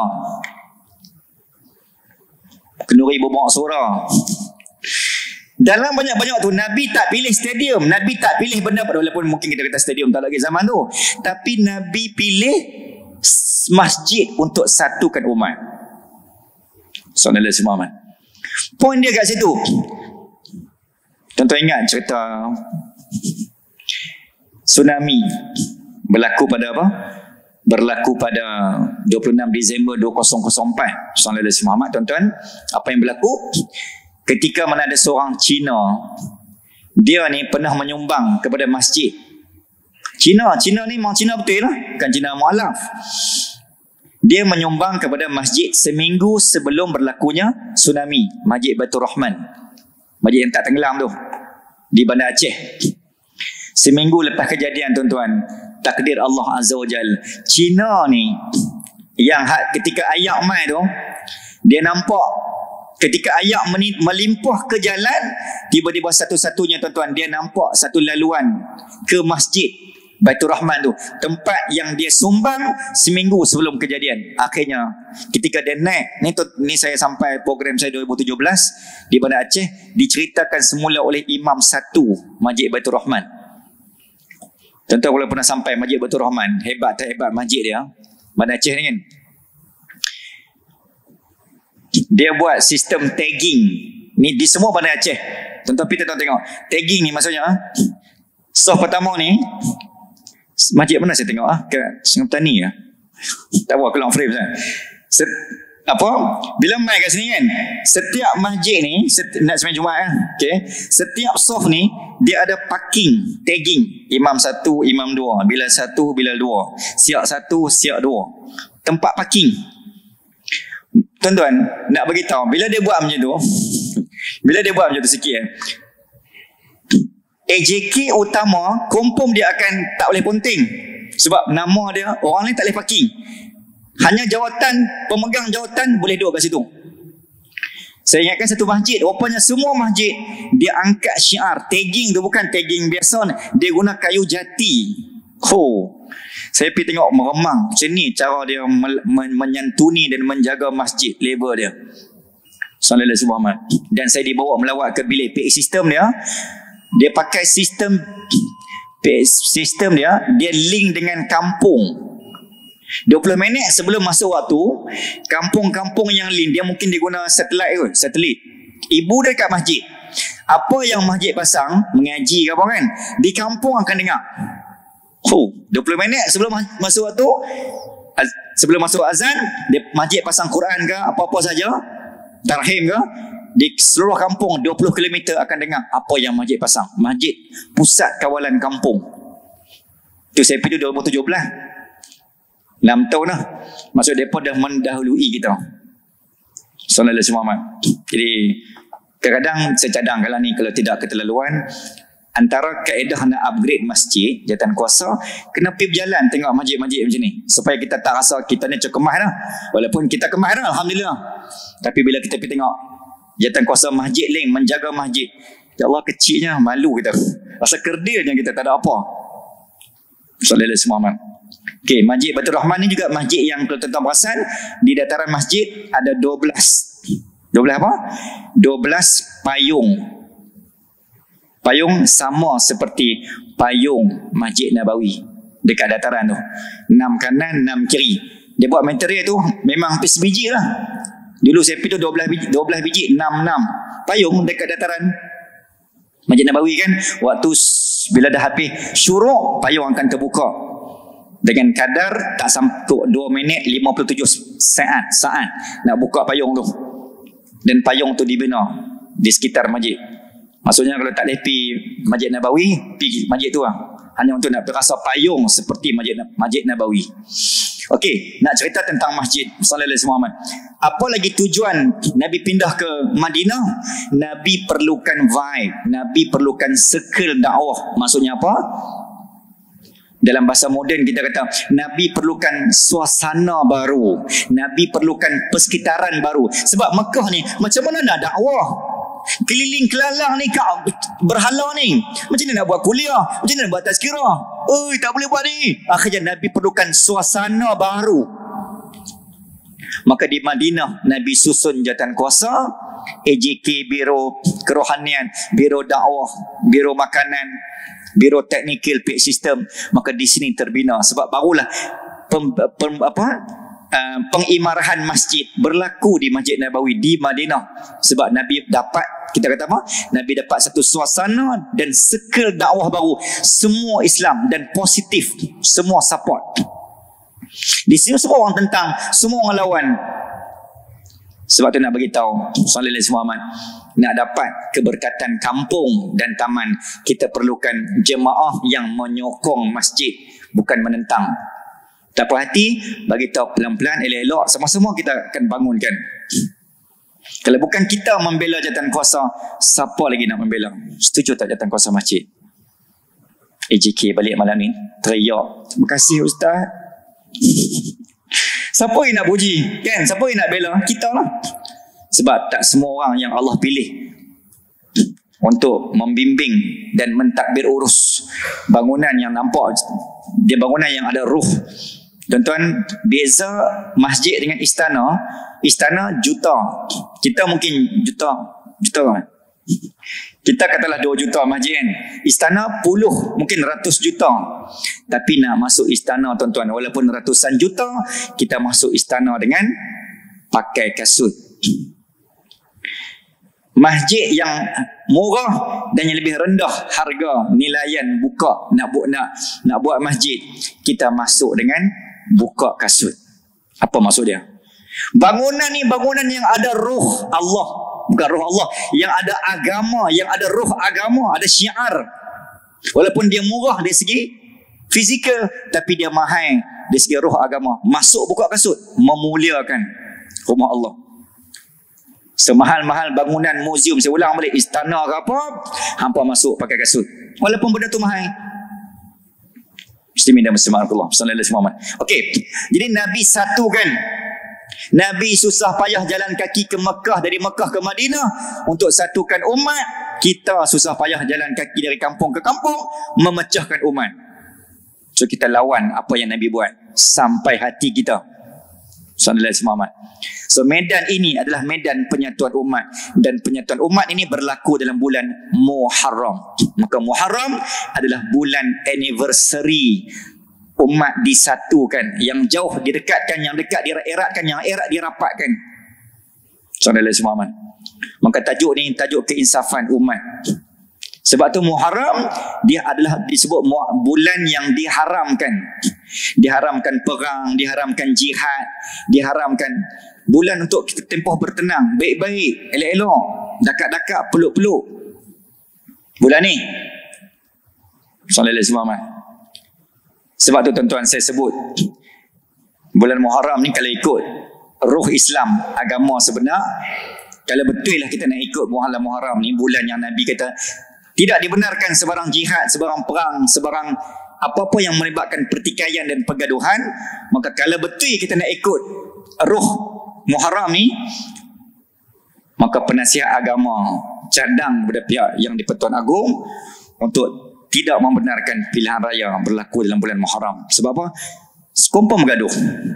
Kenduri bobok suara. Dalam banyak-banyak tu, Nabi tak pilih stadium. Nabi tak pilih benda, walaupun mungkin kita kata stadium tak lagi zaman tu. Tapi Nabi pilih masjid untuk satukan umat. Sallallahu alaihi wasallam. Poin dia kat situ. Tuan-tuan ingat cerita tsunami berlaku pada apa? Berlaku pada dua puluh enam Disember dua ribu empat. Sallallahu alaihi wasallam, tuan-tuan. Apa yang berlaku? Ketika mana ada seorang Cina, dia ni pernah menyumbang kepada masjid. Cina, Cina ni memang Cina betul lah, bukan Cina mualaf. Dia menyumbang kepada masjid seminggu sebelum berlakunya tsunami, Masjid Baitur Rahman. Masjid yang tak tenggelam tu, di Bandar Aceh. Seminggu lepas kejadian, tuan-tuan, takdir Allah Azza wa Jal, Cina ni yang ketika ayak mai tu, dia nampak ketika ayak melimpah ke jalan, tiba-tiba satu-satunya, tuan-tuan, dia nampak satu laluan ke masjid Baitur Rahman tu, tempat yang dia sumbang seminggu sebelum kejadian. Akhirnya ketika dia naik ni, tu, ni saya sampai program saya dua ribu tujuh belas di Bandar Aceh, diceritakan semula oleh Imam satu Masjid Baitur Rahman. Tuan-tuan kalau pernah sampai Masjid Baitur Rahman, hebat tak hebat masjid dia, Bandar Aceh ni kan. Dia buat sistem tagging ni di semua Bandar Aceh. Tuan-tuan pergi tuan tengok. Tagging ni maksudnya, soft pertama ni, masjid mana saya tengok ah? Kat Sungai Petani ah. Tak apa, keluar frame saya. Set, apa? Bila mai kat sini kan, setiap masjid ni, setiap, nak sembahyang Jumaat kan, okey. Setiap soft ni dia ada parking, tagging. Imam satu, imam dua, bila satu, bila dua, siap satu, siap dua. Tempat parking. Tuan-tuan, nak bagi tahu, bila dia buat macam tu, bila dia buat macam tu sikit eh, A J K utama confirm dia akan tak boleh ponting. Sebab nama dia, orang lain tak boleh parking. Hanya jawatan, pemegang jawatan boleh duduk kat situ. Saya ingatkan satu masjid, rupanya semua masjid dia angkat syiar. Tagging tu bukan tagging biasa, dia guna kayu jati. Oh, saya pergi tengok meremang. Macam ni cara dia men- menyantuni dan menjaga masjid, label dia. Sallallahu alaihi wasallam. Dan saya dibawa melawat ke bilik P A sistem dia. Dia pakai sistem sistem dia, dia link dengan kampung. dua puluh minit sebelum masuk waktu, kampung-kampung yang lain dia mungkin dia guna satelit kot, satelit. Ibu dia kat masjid. Apa yang masjid pasang, mengaji ke apa kan, di kampung akan dengar. Oh, dua puluh minit sebelum masuk waktu, sebelum masuk azan, dia masjid pasang Quran ke apa-apa saja, tarhim ke, di seluruh kampung dua puluh kilometer akan dengar apa yang masjid pasang. Masjid pusat kawalan kampung. Tu saya pergi dua ribu tujuh belas. enam tahun lah. Maksud mereka dah mendahului kita. Sallallahu alaihi wasallam. Jadi kadang-kadang saya cadang kalau ni, kalau tidak keterlaluan, antara kaedah nak upgrade masjid, jawatan kuasa, kena pergi berjalan tengok masjid-masjid macam ni. Supaya kita tak rasa kita ni cakap kemah dah. Walaupun kita kemah dah, Alhamdulillah. Tapi bila kita pergi tengok jawatan kuasa masjid lain, menjaga masjid, ya Allah kecilnya, malu kita. Rasa kerdilnya kita tak ada apa. Sallallahu alaihi wasallam. Okey, Masjid Baitur Rahman ni juga masjid yang kalau tuan-tuan perasan, di dataran masjid ada dua belas. dua belas apa? dua belas payung. Payung sama seperti payung Masjid Nabawi dekat dataran tu. enam kanan, enam kiri. Dia buat material tu memang hampir sebiji lah. Dulu saya pergi tu dua belas biji, dua belas biji, enam enam payung dekat dataran Masjid Nabawi kan. Waktu bila dah habis syuruk, payung akan terbuka dengan kadar tak sampai dua minit lima puluh tujuh saat saat nak buka payung tu. Dan payung tu dibina di sekitar masjid. Maksudnya kalau tak boleh pergi Masjid Nabawi, pergi masjid tu lah. Hanya untuk nak terasa payung seperti Masjid Masjid Nabawi. Okey, nak cerita tentang masjid sallallahu alaihi wasallam. Apa lagi tujuan Nabi pindah ke Madinah? Nabi perlukan vibe, Nabi perlukan circle dakwah. Maksudnya apa? Dalam bahasa moden kita kata Nabi perlukan suasana baru, Nabi perlukan persekitaran baru. Sebab Mekah ni macam mana nak dakwah? Keliling kelalang ni kau berhala ni, macam mana nak buat kuliah, macam mana nak buat tazkirah? Oi, tak boleh buat ni. Akhirnya Nabi perlukan suasana baru. Maka di Madinah Nabi susun jawatan kuasa, A J K, Biro Kerohanian, Biro Dakwah, Biro Makanan, Biro Technical, P I System. Maka di sini terbina. Sebab barulah pem, pem, apa, uh, pengimarahan masjid berlaku di Masjid Nabawi di Madinah. Sebab Nabi dapat, kita kata apa? Nabi dapat satu suasana dan circle dakwah baru. Semua Islam dan positif, semua support. Di sini semua orang tentang, semua orang lawan. Sebab tu nak bagi tahu sallallahu alaihi wasallam, nak dapat keberkatan kampung dan taman, kita perlukan jemaah yang menyokong masjid, bukan menentang. Tak puas hati, bagi tahu pelan-pelan, elok-elok, sama-sama kita akan bangunkan. Kalau bukan kita membela jawatan kuasa, siapa lagi nak membela? Setuju tak jawatan kuasa masjid? A J K balik malam ni teriak, terima kasih Ustaz. Siapa yang nak puji? Kan? Siapa yang nak bela? Kita lah. Sebab tak semua orang yang Allah pilih untuk membimbing dan mentadbir urus bangunan yang nampak, dia bangunan yang ada ruh. Tuan-tuan, beza masjid dengan istana. Istana juta, kita mungkin juta juta kita katalah dua juta masjid kan. Istana puluh, mungkin ratus juta. Tapi nak masuk istana tuan-tuan, walaupun ratusan juta, kita masuk istana dengan pakai kasut. Masjid yang murah dan yang lebih rendah harga nilaian buka, nak buat nak nak buat masjid, kita masuk dengan buka kasut. Apa maksud dia? Bangunan ni bangunan yang ada ruh Allah, bukan ruh Allah, yang ada agama, yang ada ruh agama, ada syiar. Walaupun dia murah dari segi fizikal, tapi dia mahal dari segi ruh agama. Masuk buka kasut, memuliakan rumah Allah. Semahal-mahal bangunan muzium, saya ulang balik, istana ke apa, hampa masuk pakai kasut, walaupun benda tu mahal. Muslimin dan muslimat Allah sallallahu alaihi wasallam. Okey, jadi Nabi satukan. Nabi susah payah jalan kaki ke Mekah, dari Mekah ke Madinah untuk satukan umat. Kita susah payah jalan kaki dari kampung ke kampung memecahkan umat. So kita lawan apa yang Nabi buat sampai hati kita. Sallallahu alaihi wasallam. So medan ini adalah medan penyatuan umat, dan penyatuan umat ini berlaku dalam bulan Muharram. Maka Muharram adalah bulan anniversary umat disatukan, yang jauh didekatkan, yang dekat dieratkan, yang erat dirapatkan. Saudara semua, maka tajuk ni tajuk keinsafan umat. Sebab tu Muharram dia adalah disebut bulan yang diharamkan. Diharamkan perang, diharamkan jihad, diharamkan bulan untuk kita tempoh bertenang, baik-baik, elok-elok, dakak-dakak, peluk-peluk. Bulan ni. Sallallahu alaihi wasallam. Sebab tu tuan-tuan saya sebut bulan Muharram ni kalau ikut ruh Islam, agama sebenar, kalau betul lah kita nak ikut bulan Muharram ni, bulan yang Nabi kata tidak dibenarkan sebarang jihad, sebarang perang, sebarang apa-apa yang melibatkan pertikaian dan pergaduhan, maka kalau betul kita nak ikut ruh Muharram ni, maka penasihat agama cadang kepada pihak yang di-Pertuan Agong untuk tidak membenarkan pilihan raya berlaku dalam bulan Muharram. Sebab apa? Confirm bergaduh.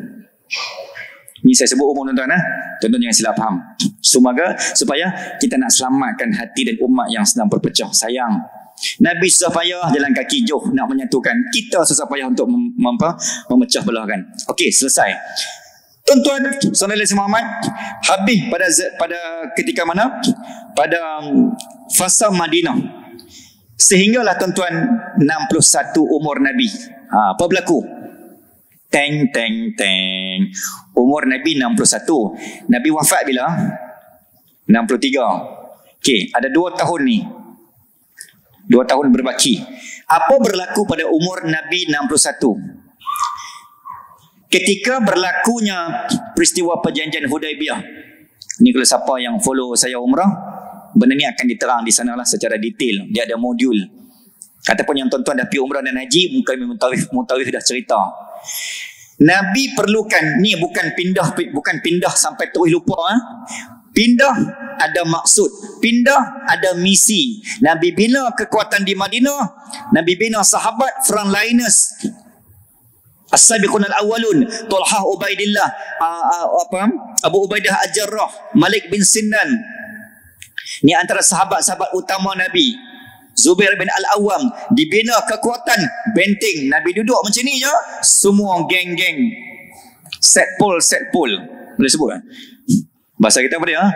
Ni saya sebut umum tuan-tuan, eh? Tuan-tuan jangan silap faham. Semoga supaya kita nak selamatkan hati dan umat yang sedang berpecah. Sayang, Nabi susah payah jalan kaki jauh nak menyatukan, kita susah payah untuk mem- mem- memecah belahkan. Okey, selesai. Tuan-tuan, saudara semua, habis pada pada ketika mana? Pada fasa Madinah. Sehinggalah tuan-tuan enam puluh satu umur Nabi. Ha, apa berlaku? Teng, teng, teng. Umur Nabi enam puluh satu. Nabi wafat bila? enam puluh tiga. Okey, ada dua tahun ni. Dua tahun berbaki. Apa berlaku pada umur Nabi enam puluh satu? Ketika berlakunya peristiwa perjanjian Hudaibiyah. Ni kalau siapa yang follow saya umrah, benda ni akan diterang di sanalah secara detail. Dia ada modul. Ataupun yang tuan-tuan dah pergi umrah dan haji, mungkin Muntawif, Muntawif dah cerita. Nabi perlukan, ni bukan pindah bukan pindah sampai terus lupa. Ha? Pindah ada maksud, pindah ada misi. Nabi bina kekuatan di Madinah, Nabi bina sahabat frontliners. As-sabiqun al-awwalun, Talha Ubaidillah, uh, uh, apa? Abu Ubaidah Al-Jarrah, Malik bin Sinan. Ni antara sahabat-sahabat utama Nabi. Zubair bin Al-Awwam, dibina kekuatan benteng. Nabi duduk macam ni je, semua geng-geng set pole, set pole. Boleh sebut kan? Bahasa kita apa dia? Ha?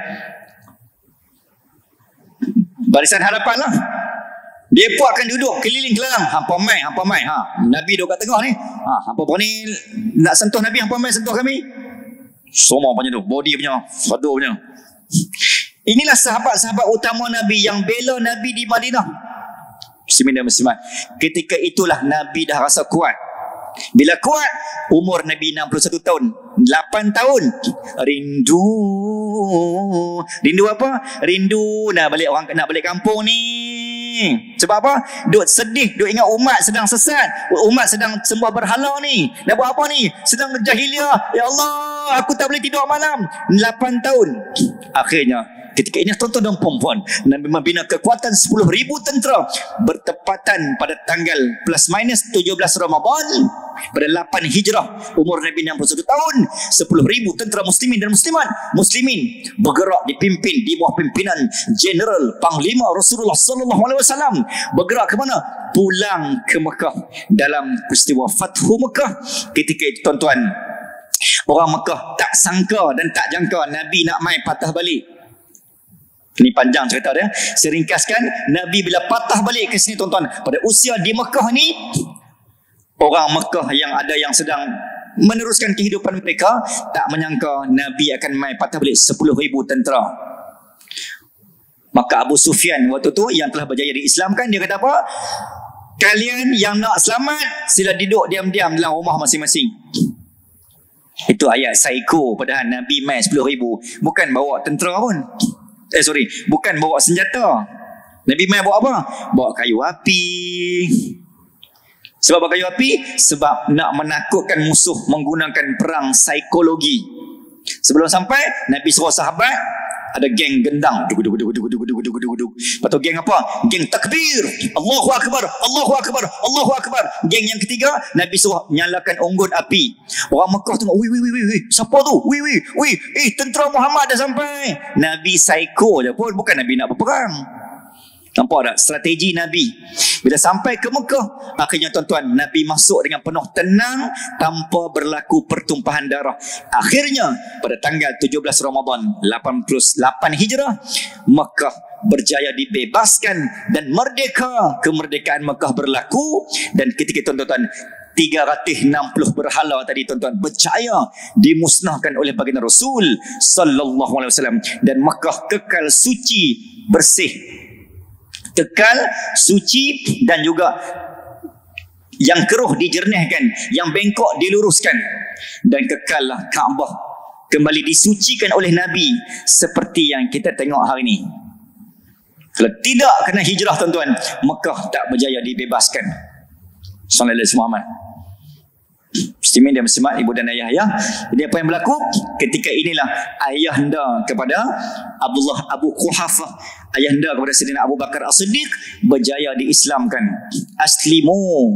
Barisan hadapan lah. Dia pun akan duduk keliling kelarang. Hampa mai, hampa mai. Ha. Nabi duduk kat tengah ni. Ha. Hampa berani nak sentuh Nabi, hampa mai sentuh kami. Semua punya tu, body punya, fadu punya. Inilah sahabat-sahabat utama Nabi yang bela Nabi di Madinah. Muslimin dan muslimat. Ketika itulah Nabi dah rasa kuat. Bila kuat, umur Nabi enam puluh satu tahun. lapan tahun. Rindu. Rindu apa? Rindu nak balik orang nak balik kampung ni. Sebab apa? Duk sedih, duk ingat umat sedang sesat. Umat sedang sembah berhala ni. Nak buat apa ni? Sedang jahiliah. Ya Allah, aku tak boleh tidur malam. lapan tahun. Akhirnya ketika ini tuan-tuan dan puan-puan, Nabi membina kekuatan sepuluh ribu tentera bertepatan pada tanggal plus minus tujuh belas Ramadan pada lapan Hijrah. Umur Nabi enam puluh satu tahun. sepuluh ribu tentera muslimin dan muslimat, muslimin bergerak dipimpin di bawah pimpinan General Panglima Rasulullah sallallahu alaihi wasallam. Bergerak ke mana? Pulang ke Mekah dalam peristiwa Fathu Mekah. Ketika itu tuan-tuan, orang Mekah tak sangka dan tak jangka Nabi nak mai patah balik. Ini panjang cerita dia. Saya ringkaskan, Nabi bila patah balik ke sini tuan-tuan, pada usia di Mekah ni, orang Mekah yang ada yang sedang meneruskan kehidupan mereka tak menyangka Nabi akan mai patah balik sepuluh ribu tentera. Maka Abu Sufyan waktu tu yang telah berjaya diislamkan, dia kata apa? Kalian yang nak selamat, sila duduk diam-diam dalam rumah masing-masing. Itu ayat psycho, padahal Nabi mai sepuluh ribu, bukan bawa tentera pun. Eh sorry, bukan bawa senjata. Nabi mai bawa apa? Bawa kayu api. Sebab bawa kayu api? Sebab nak menakutkan musuh menggunakan perang psikologi. Sebelum sampai, Nabi suruh sahabat, ada geng gendang. Duk duk duk duk duk duk duk duk duk. Lepas geng apa? Geng takbir. Allahu akbar, Allahu akbar, Allahu akbar. Geng yang ketiga, Nabi suruh nyalakan unggun api. Orang Mekah tengok, "Wih wih wih wih, siapa tu? Wih wih wih, eh tentera Muhammad dah sampai." Nabi psycho je pun, bukan Nabi nak berperang. Nampak tak strategi Nabi? Bila sampai ke Mekah, akhirnya tuan-tuan, Nabi masuk dengan penuh tenang tanpa berlaku pertumpahan darah. Akhirnya pada tanggal tujuh belas Ramadan lapan puluh lapan Hijrah, Mekah berjaya dibebaskan dan merdeka. Kemerdekaan Mekah berlaku, dan ketika tuan-tuan tiga ratus enam puluh berhala tadi tuan-tuan berjaya dimusnahkan oleh baginda Rasul sallallahu alaihi wasallam, dan Mekah kekal suci, bersih, kekal suci, dan juga yang keruh dijernihkan, yang bengkok diluruskan, dan kekallah Kaabah kembali disucikan oleh Nabi seperti yang kita tengok hari ini. Kalau tidak kena hijrah tuan-tuan, Mekah tak berjaya dibebaskan. Sallallahu alaihi wasallam. Muslimin dan muslimat, ibu dan ayah ya. Jadi apa yang berlaku? Ketika inilah ayahanda kepada Abdullah Abu Quhafah, ayahanda kepada Sayyidina Abu Bakar As-Siddiq berjaya diislamkan. Aslimu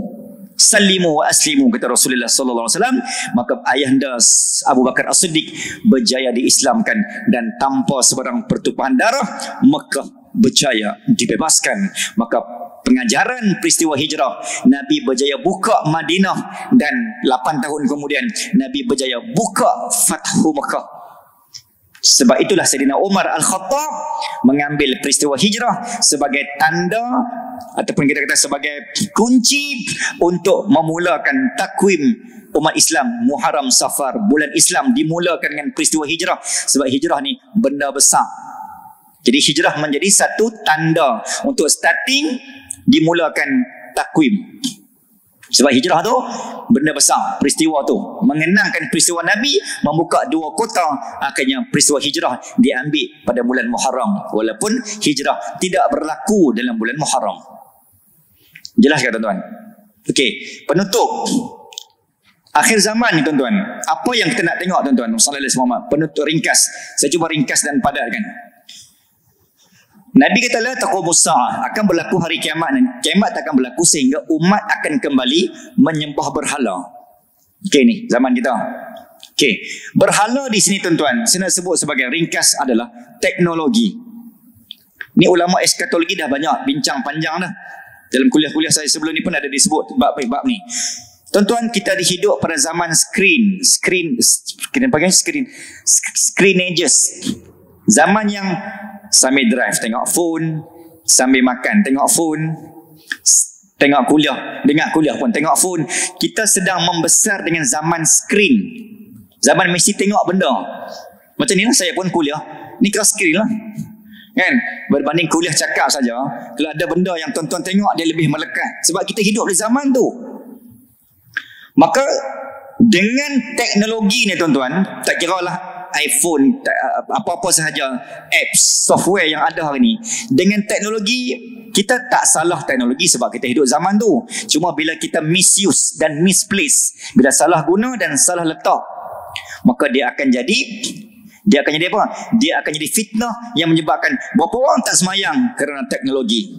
Salimu wa aslimu, kata Rasulullah sallallahu alaihi wasallam. Maka ayahanda Abu Bakar As-Siddiq berjaya diislamkan, dan tanpa sebarang pertumpahan darah Mekah berjaya dibebaskan. Maka pengajaran peristiwa hijrah, Nabi berjaya buka Madinah, dan lapan tahun kemudian Nabi berjaya buka Fathu Mekah. Sebab itulah Sayyidina Umar Al-Khattab mengambil peristiwa hijrah sebagai tanda, ataupun kita kata sebagai kunci untuk memulakan takwim umat Islam. Muharram Safar, bulan Islam dimulakan dengan peristiwa hijrah. Sebab hijrah ni benda besar. Jadi hijrah menjadi satu tanda untuk starting dimulakan takwim. Sebab hijrah tu benda besar, peristiwa tu mengenangkan peristiwa Nabi membuka dua kota. Akhirnya peristiwa hijrah diambil pada bulan Muharram, walaupun hijrah tidak berlaku dalam bulan Muharram. Jelas tak tuan-tuan? Okey, penutup akhir zaman ni tuan-tuan, apa yang kita nak tengok tuan-tuan? Sallallahu alaihi wasallam, penutup ringkas. Saya cuba ringkas dan padatkan. Nabi kata la taqumus sa'ah, akan berlaku hari kiamat, dan kiamat akan berlaku sehingga umat akan kembali menyembah berhala. Okey, ni zaman kita. Okey, berhala di sini tuan-tuan, saya nak sebut sebagai ringkas adalah teknologi. Ni ulama eskatologi dah banyak bincang panjang dah. Dalam kuliah-kuliah saya sebelum ni pun ada disebut bab-bab ni. Tuan-tuan, kita dihidup pada zaman screen, screen, kita panggil screen, screenages. Zaman yang sambil drive tengok phone, sambil makan tengok phone, tengok kuliah, dengar kuliah pun tengok phone. Kita sedang membesar dengan zaman screen. Zaman mesti tengok benda. Macam ni lah saya pun kuliah, ni ke screen lah kan, berbanding kuliah cakap saja. Kalau ada benda yang tuan-tuan tengok, dia lebih melekat. Sebab kita hidup di zaman tu. Maka dengan teknologi ni tuan-tuan, tak kira lah iPhone, apa-apa sahaja apps, software yang ada hari ni, dengan teknologi kita tak salah teknologi sebab kita hidup zaman tu. Cuma bila kita misuse dan misplace, bila salah guna dan salah letak, maka dia akan jadi dia akan jadi apa? Dia akan jadi fitnah yang menyebabkan berapa orang tak semayang kerana teknologi.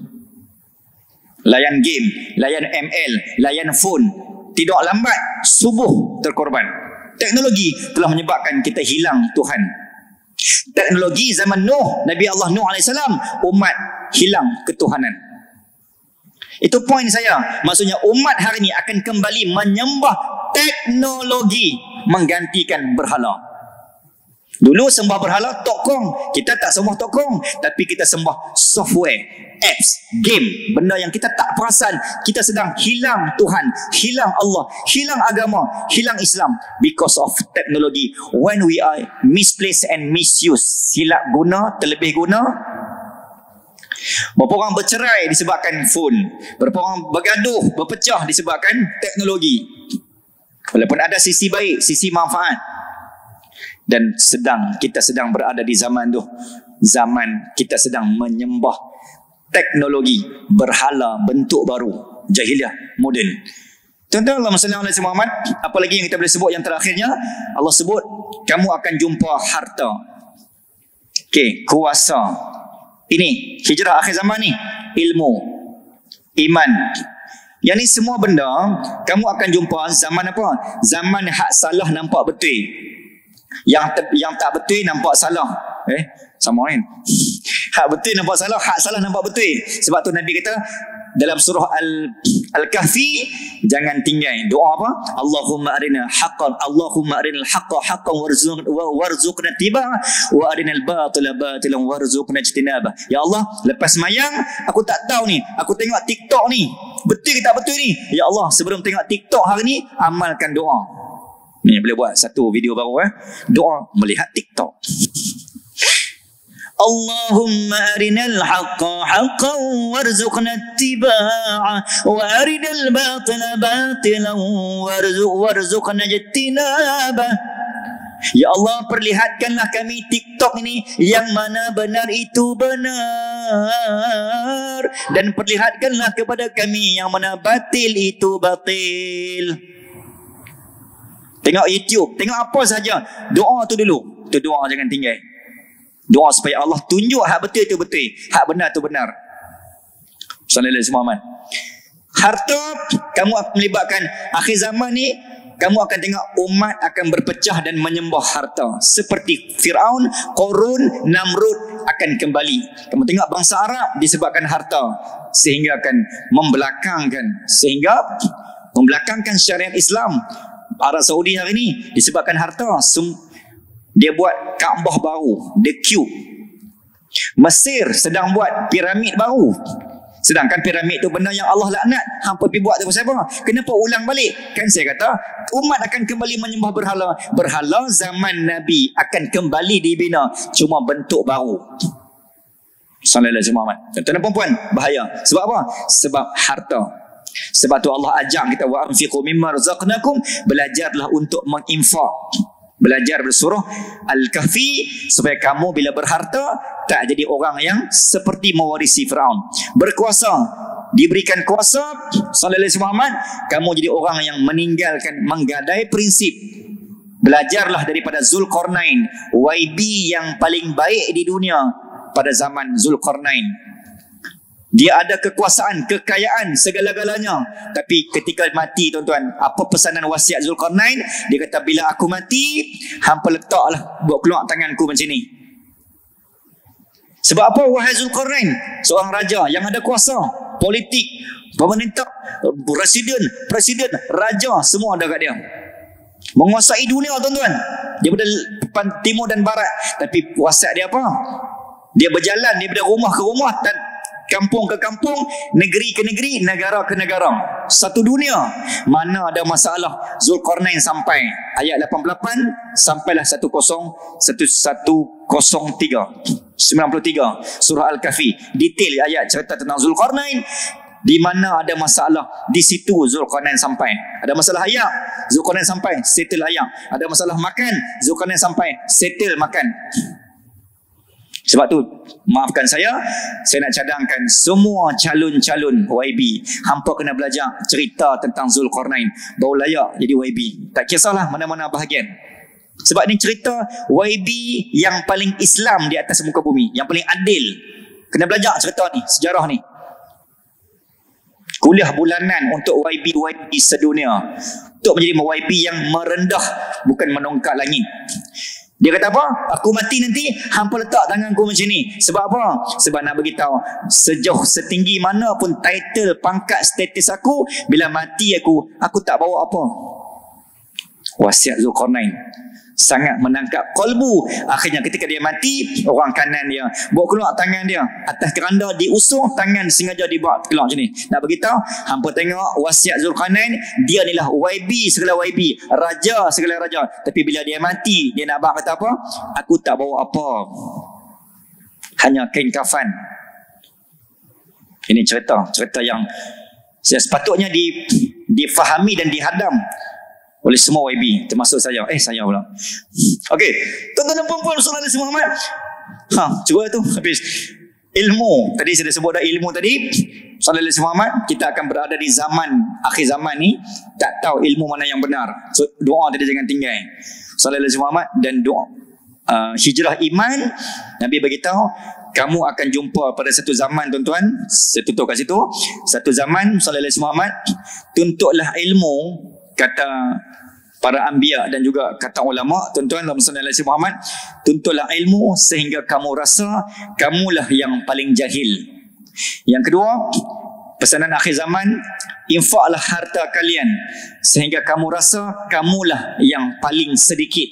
Layan game, layan M L, layan phone, tidak lambat subuh terkorban. Teknologi telah menyebabkan kita hilang Tuhan. Teknologi zaman Nuh, Nabi Allah Nuh alaihi salam, umat hilang ketuhanan. Itu poin saya. Maksudnya umat hari ini akan kembali menyembah teknologi menggantikan berhala. Dulu sembah berhala tokong, kita tak sembah tokong, tapi kita sembah software, apps, game, benda yang kita tak perasan. Kita sedang hilang Tuhan, hilang Allah, hilang agama, hilang Islam because of technology. When we are misplaced and misuse, silap guna, terlebih guna. Berapa orang bercerai disebabkan phone, berapa orang bergaduh, berpecah disebabkan teknologi. Walaupun ada sisi baik, sisi manfaat. Dan sedang kita sedang berada di zaman tu, zaman kita sedang menyembah teknologi, berhala bentuk baru, jahiliah moden. Tuan-tuan, Allah sallallahu alaihi wasallam, apa lagi yang kita boleh sebut yang terakhirnya? Allah sebut kamu akan jumpa harta, okey, kuasa. Ini hijrah akhir zaman ni, ilmu, iman. Yang ni semua benda kamu akan jumpa zaman apa? Zaman hak salah nampak betul. Yang te, yang tak betul nampak salah. Eh, sama kan? Hak betul nampak salah, hak salah nampak betul. Sebab tu Nabi kata dalam surah Al Al-Kahfi, jangan tinggal doa apa? Allahumma arina haqqan, Allahumma arinal haqqa haqqan warzuqna warzuqna tibaa wa arinal batila batilan warzuqna ijtinaba. Ya Allah, lepas semayang aku tak tahu ni, aku tengok TikTok ni, betul ke tak betul ni? Ya Allah, sebelum tengok TikTok hari ni, amalkan doa. Ni boleh buat satu video baru eh. Doa melihat TikTok. Allahumma arinal haqqa haqqan warzuqna ittiba'a wa arinal batila batilan warzuqna ijtinaba. Ya Allah, perlihatkanlah kami TikTok ini yang mana benar itu benar, dan perlihatkanlah kepada kami yang mana batil itu batil. Tengok YouTube, tengok apa saja, doa tu dulu. Tu doa, jangan tinggal. Doa supaya Allah tunjuk hak betul itu betul, hak benar itu benar. Sallallahu alaihi wasallam. Harta kamu akan melibatkan akhir zaman ni, kamu akan tengok umat akan berpecah dan menyembah harta. Seperti Firaun, Qarun, Namrud akan kembali. Kamu tengok bangsa Arab disebabkan harta sehingga akan membelakangkan, sehingga membelakangkan syariat Islam. Arab Saudi hari ini disebabkan harta. Dia buat Kaabah baru, The Cube. Mesir sedang buat piramid baru, sedangkan piramid tu benda yang Allah laknat. Hampa pergi buat tu pasal apa? Kenapa ulang balik? Kan saya kata umat akan kembali menyembah berhala. Berhala zaman Nabi akan kembali dibina, cuma bentuk baru. Sallallahu alaihi wasallam. Tuan-tuan dan puan-puan, bahaya. Sebab apa? Sebab harta. Sebab tu Allah ajak kita, wa anfiqu mimma razaqnakum, belajarlah untuk menginfak. Belajar bersurah Al-Kahfi supaya kamu bila berharta tak jadi orang yang seperti mewarisi Firaun. Berkuasa, diberikan kuasa, sallallahu alaihi wasallam, kamu jadi orang yang meninggalkan, menggadai prinsip. Belajarlah daripada Zulkarnain, Y B yang paling baik di dunia pada zaman Zulkarnain. Dia ada kekuasaan, kekayaan, segala-galanya. Tapi ketika mati, tuan-tuan, apa pesanan wasiat Zulkarnain? Dia kata, bila aku mati, hampa letaklah buat keluar tanganku macam ni. Sebab apa, wahai Zulkarnain? Seorang raja yang ada kuasa, politik, pemerintah, presiden, presiden, raja, semua ada kat dia. Menguasai dunia, tuan-tuan. Dia pada timur dan barat. Tapi wasiat dia apa? Dia berjalan daripada rumah ke rumah dan kampung ke kampung, negeri ke negeri, negara ke negara. Satu dunia. Mana ada masalah, Zulkarnain sampai. Ayat lapan puluh lapan sampailah sepuluh tiga sembilan puluh tiga surah Al-Kahfi. Detail ayat cerita tentang Zulkarnain. Di mana ada masalah, di situ Zulkarnain sampai. Ada masalah ayak, Zulkarnain sampai, settle ayak. Ada masalah makan, Zulkarnain sampai, settle makan. Sebab tu, maafkan saya, saya nak cadangkan semua calon-calon Y B, hampa kena belajar cerita tentang Zulkarnain, baru layak jadi Y B. Tak kisahlah mana-mana bahagian. Sebab ni cerita Y B yang paling Islam di atas muka bumi, yang paling adil. Kena belajar cerita ni, sejarah ni. Kuliah bulanan untuk Y B Y B sedunia, untuk menjadi Y B yang merendah, bukan menongkak langit. Dia kata apa? Aku mati nanti, hampa letak tanganku macam ni. Sebab apa? Sebab nak beritahu, sejauh setinggi mana pun title, pangkat, status aku, bila mati aku, aku tak bawa apa. Wasiat Zulkarnain sangat menangkap kolbu. Akhirnya ketika dia mati, orang kanan dia bawa keluar tangan dia atas keranda, diusung, tangan sengaja dibawa keluar macam ni. Nak beritahu, hampa tengok wasiat Zulkarnain, dia ni lah Y B segala Y B, raja segala raja. Tapi bila dia mati, dia nak abang kata apa? Aku tak bawa apa, hanya kain kafan. Ini cerita, cerita yang sepatutnya di, difahami dan dihadam oleh semua Y B, termasuk saya. Eh, saya pula. Okey, tuan-tuan dan puan-puan Rasulullah Muhammad. Ha, cuba tu habis. Ilmu, tadi saya dah sebut dah ilmu tadi. Sallallahu alaihi Muhammad, kita akan berada di zaman akhir zaman ni, tak tahu ilmu mana yang benar. So, doa tadi jangan tinggal. Sallallahu alaihi Muhammad, dan doa uh, hijrah iman, Nabi beritahu, kamu akan jumpa pada satu zaman, tuan-tuan, saya tutup kat situ. Satu zaman, sallallahu alaihi Muhammad, tuntutlah ilmu. Kata para anbiya dan juga kata ulama, tuan-tuan dalam sunnah Nabi Muhammad, tuntutlah ilmu sehingga kamu rasa kamulah yang paling jahil. Yang kedua, pesanan akhir zaman, infaklah harta kalian sehingga kamu rasa kamulah yang paling sedikit.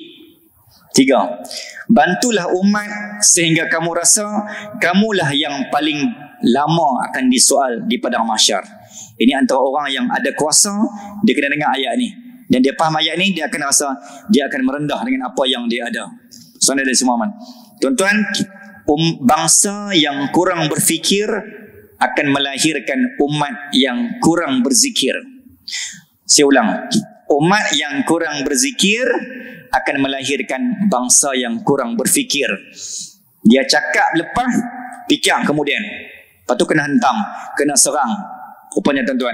Tiga, bantulah umat sehingga kamu rasa kamulah yang paling lama akan disoal di padang mahsyar. Ini antara orang yang ada kuasa, dia kena dengar ayat ni. Dan dia faham ayat ni, dia akan rasa dia akan merendah dengan apa yang dia ada. Saudara dan semua, tuan-tuan, um, bangsa yang kurang berfikir akan melahirkan umat yang kurang berzikir. Saya ulang, umat yang kurang berzikir akan melahirkan bangsa yang kurang berfikir. Dia cakap lepas, fikir kemudian. Lepas tu kena hentam, kena serang. Rupanya tuan-tuan,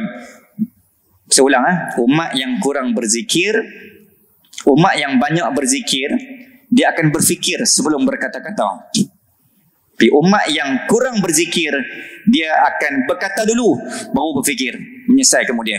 saya ulang, eh? umat yang kurang berzikir, umat yang banyak berzikir, dia akan berfikir sebelum berkata-kata. Tapi umat yang kurang berzikir, dia akan berkata dulu, baru berfikir, menyesal kemudian.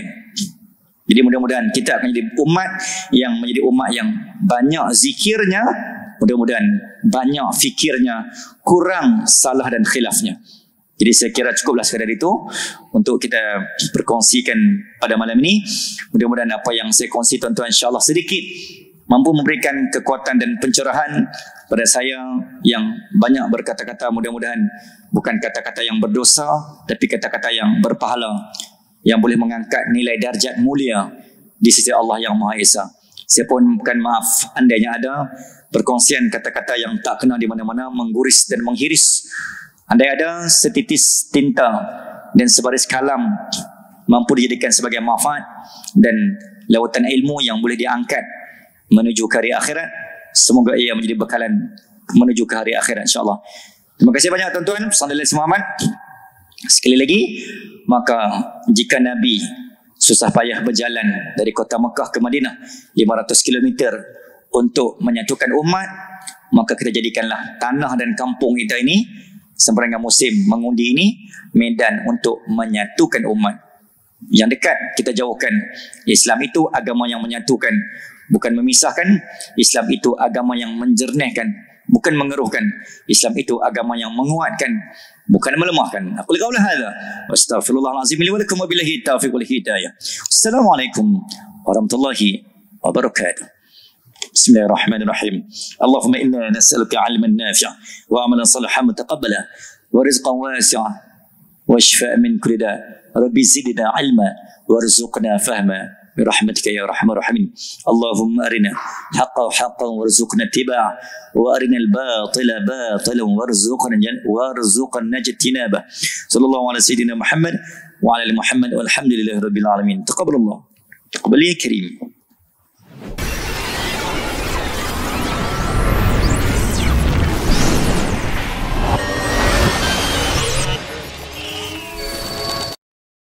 Jadi mudah-mudahan kita akan jadi umat yang menjadi umat yang banyak zikirnya, mudah-mudahan banyak fikirnya, kurang salah dan khilafnya. Jadi saya kira cukuplah sekadar itu untuk kita berkongsikan pada malam ini. Mudah-mudahan apa yang saya kongsi tuan-tuan insya-Allah sedikit mampu memberikan kekuatan dan pencerahan pada saya yang banyak berkata-kata, mudah-mudahan bukan kata-kata yang berdosa, tapi kata-kata yang berpahala, yang boleh mengangkat nilai darjat mulia di sisi Allah yang Maha Esa. Saya pun bukan maaf andainya ada perkongsian kata-kata yang tak kena di mana-mana, mengguris dan menghiris. Andai ada setitis tinta dan sebaris kalam mampu dijadikan sebagai manfaat dan lautan ilmu yang boleh diangkat menuju ke hari akhirat, semoga ia menjadi bekalan menuju ke hari akhirat insya-Allah. Terima kasih banyak tuan-tuan. Sallallahu Muhammad. Sekali lagi, maka jika Nabi susah payah berjalan dari kota Mekah ke Madinah lima ratus kilometer untuk menyatukan umat, maka kita jadikanlah tanah dan kampung kita ini sepanjang musim mengundi ini medan untuk menyatukan umat. Yang dekat kita jauhkan. Islam itu agama yang menyatukan, bukan memisahkan. Islam itu agama yang menjernihkan, bukan mengeruhkan. Islam itu agama yang menguatkan, bukan melemahkan. Aku qaula hadza wastaghfirullahalazim li wa lakum wa billahi taufiq wal hidayah. Assalamualaikum warahmatullahi wabarakatuh. Bismillahirrahmanirrahim. Allahumma inna nas'aluka 'ilman nafi'a wa 'amalan salihan mutaqabbala wa rizqan wasi'a wa shifaan min kulli da'. Rabbi zidna 'ilma warzuqna fahma birahmatika ya arhamar rahimin. Allahumma arina haqqan haqqan warzuqna ittiba'a wa arina al-batila batilan warzuqna warzuqna ijtinaba. Sallallahu ala sayyidina Muhammad wa ala ali Muhammad walhamdulillahi rabbil alamin. Taqabbalallah. Taqabbal ya karim.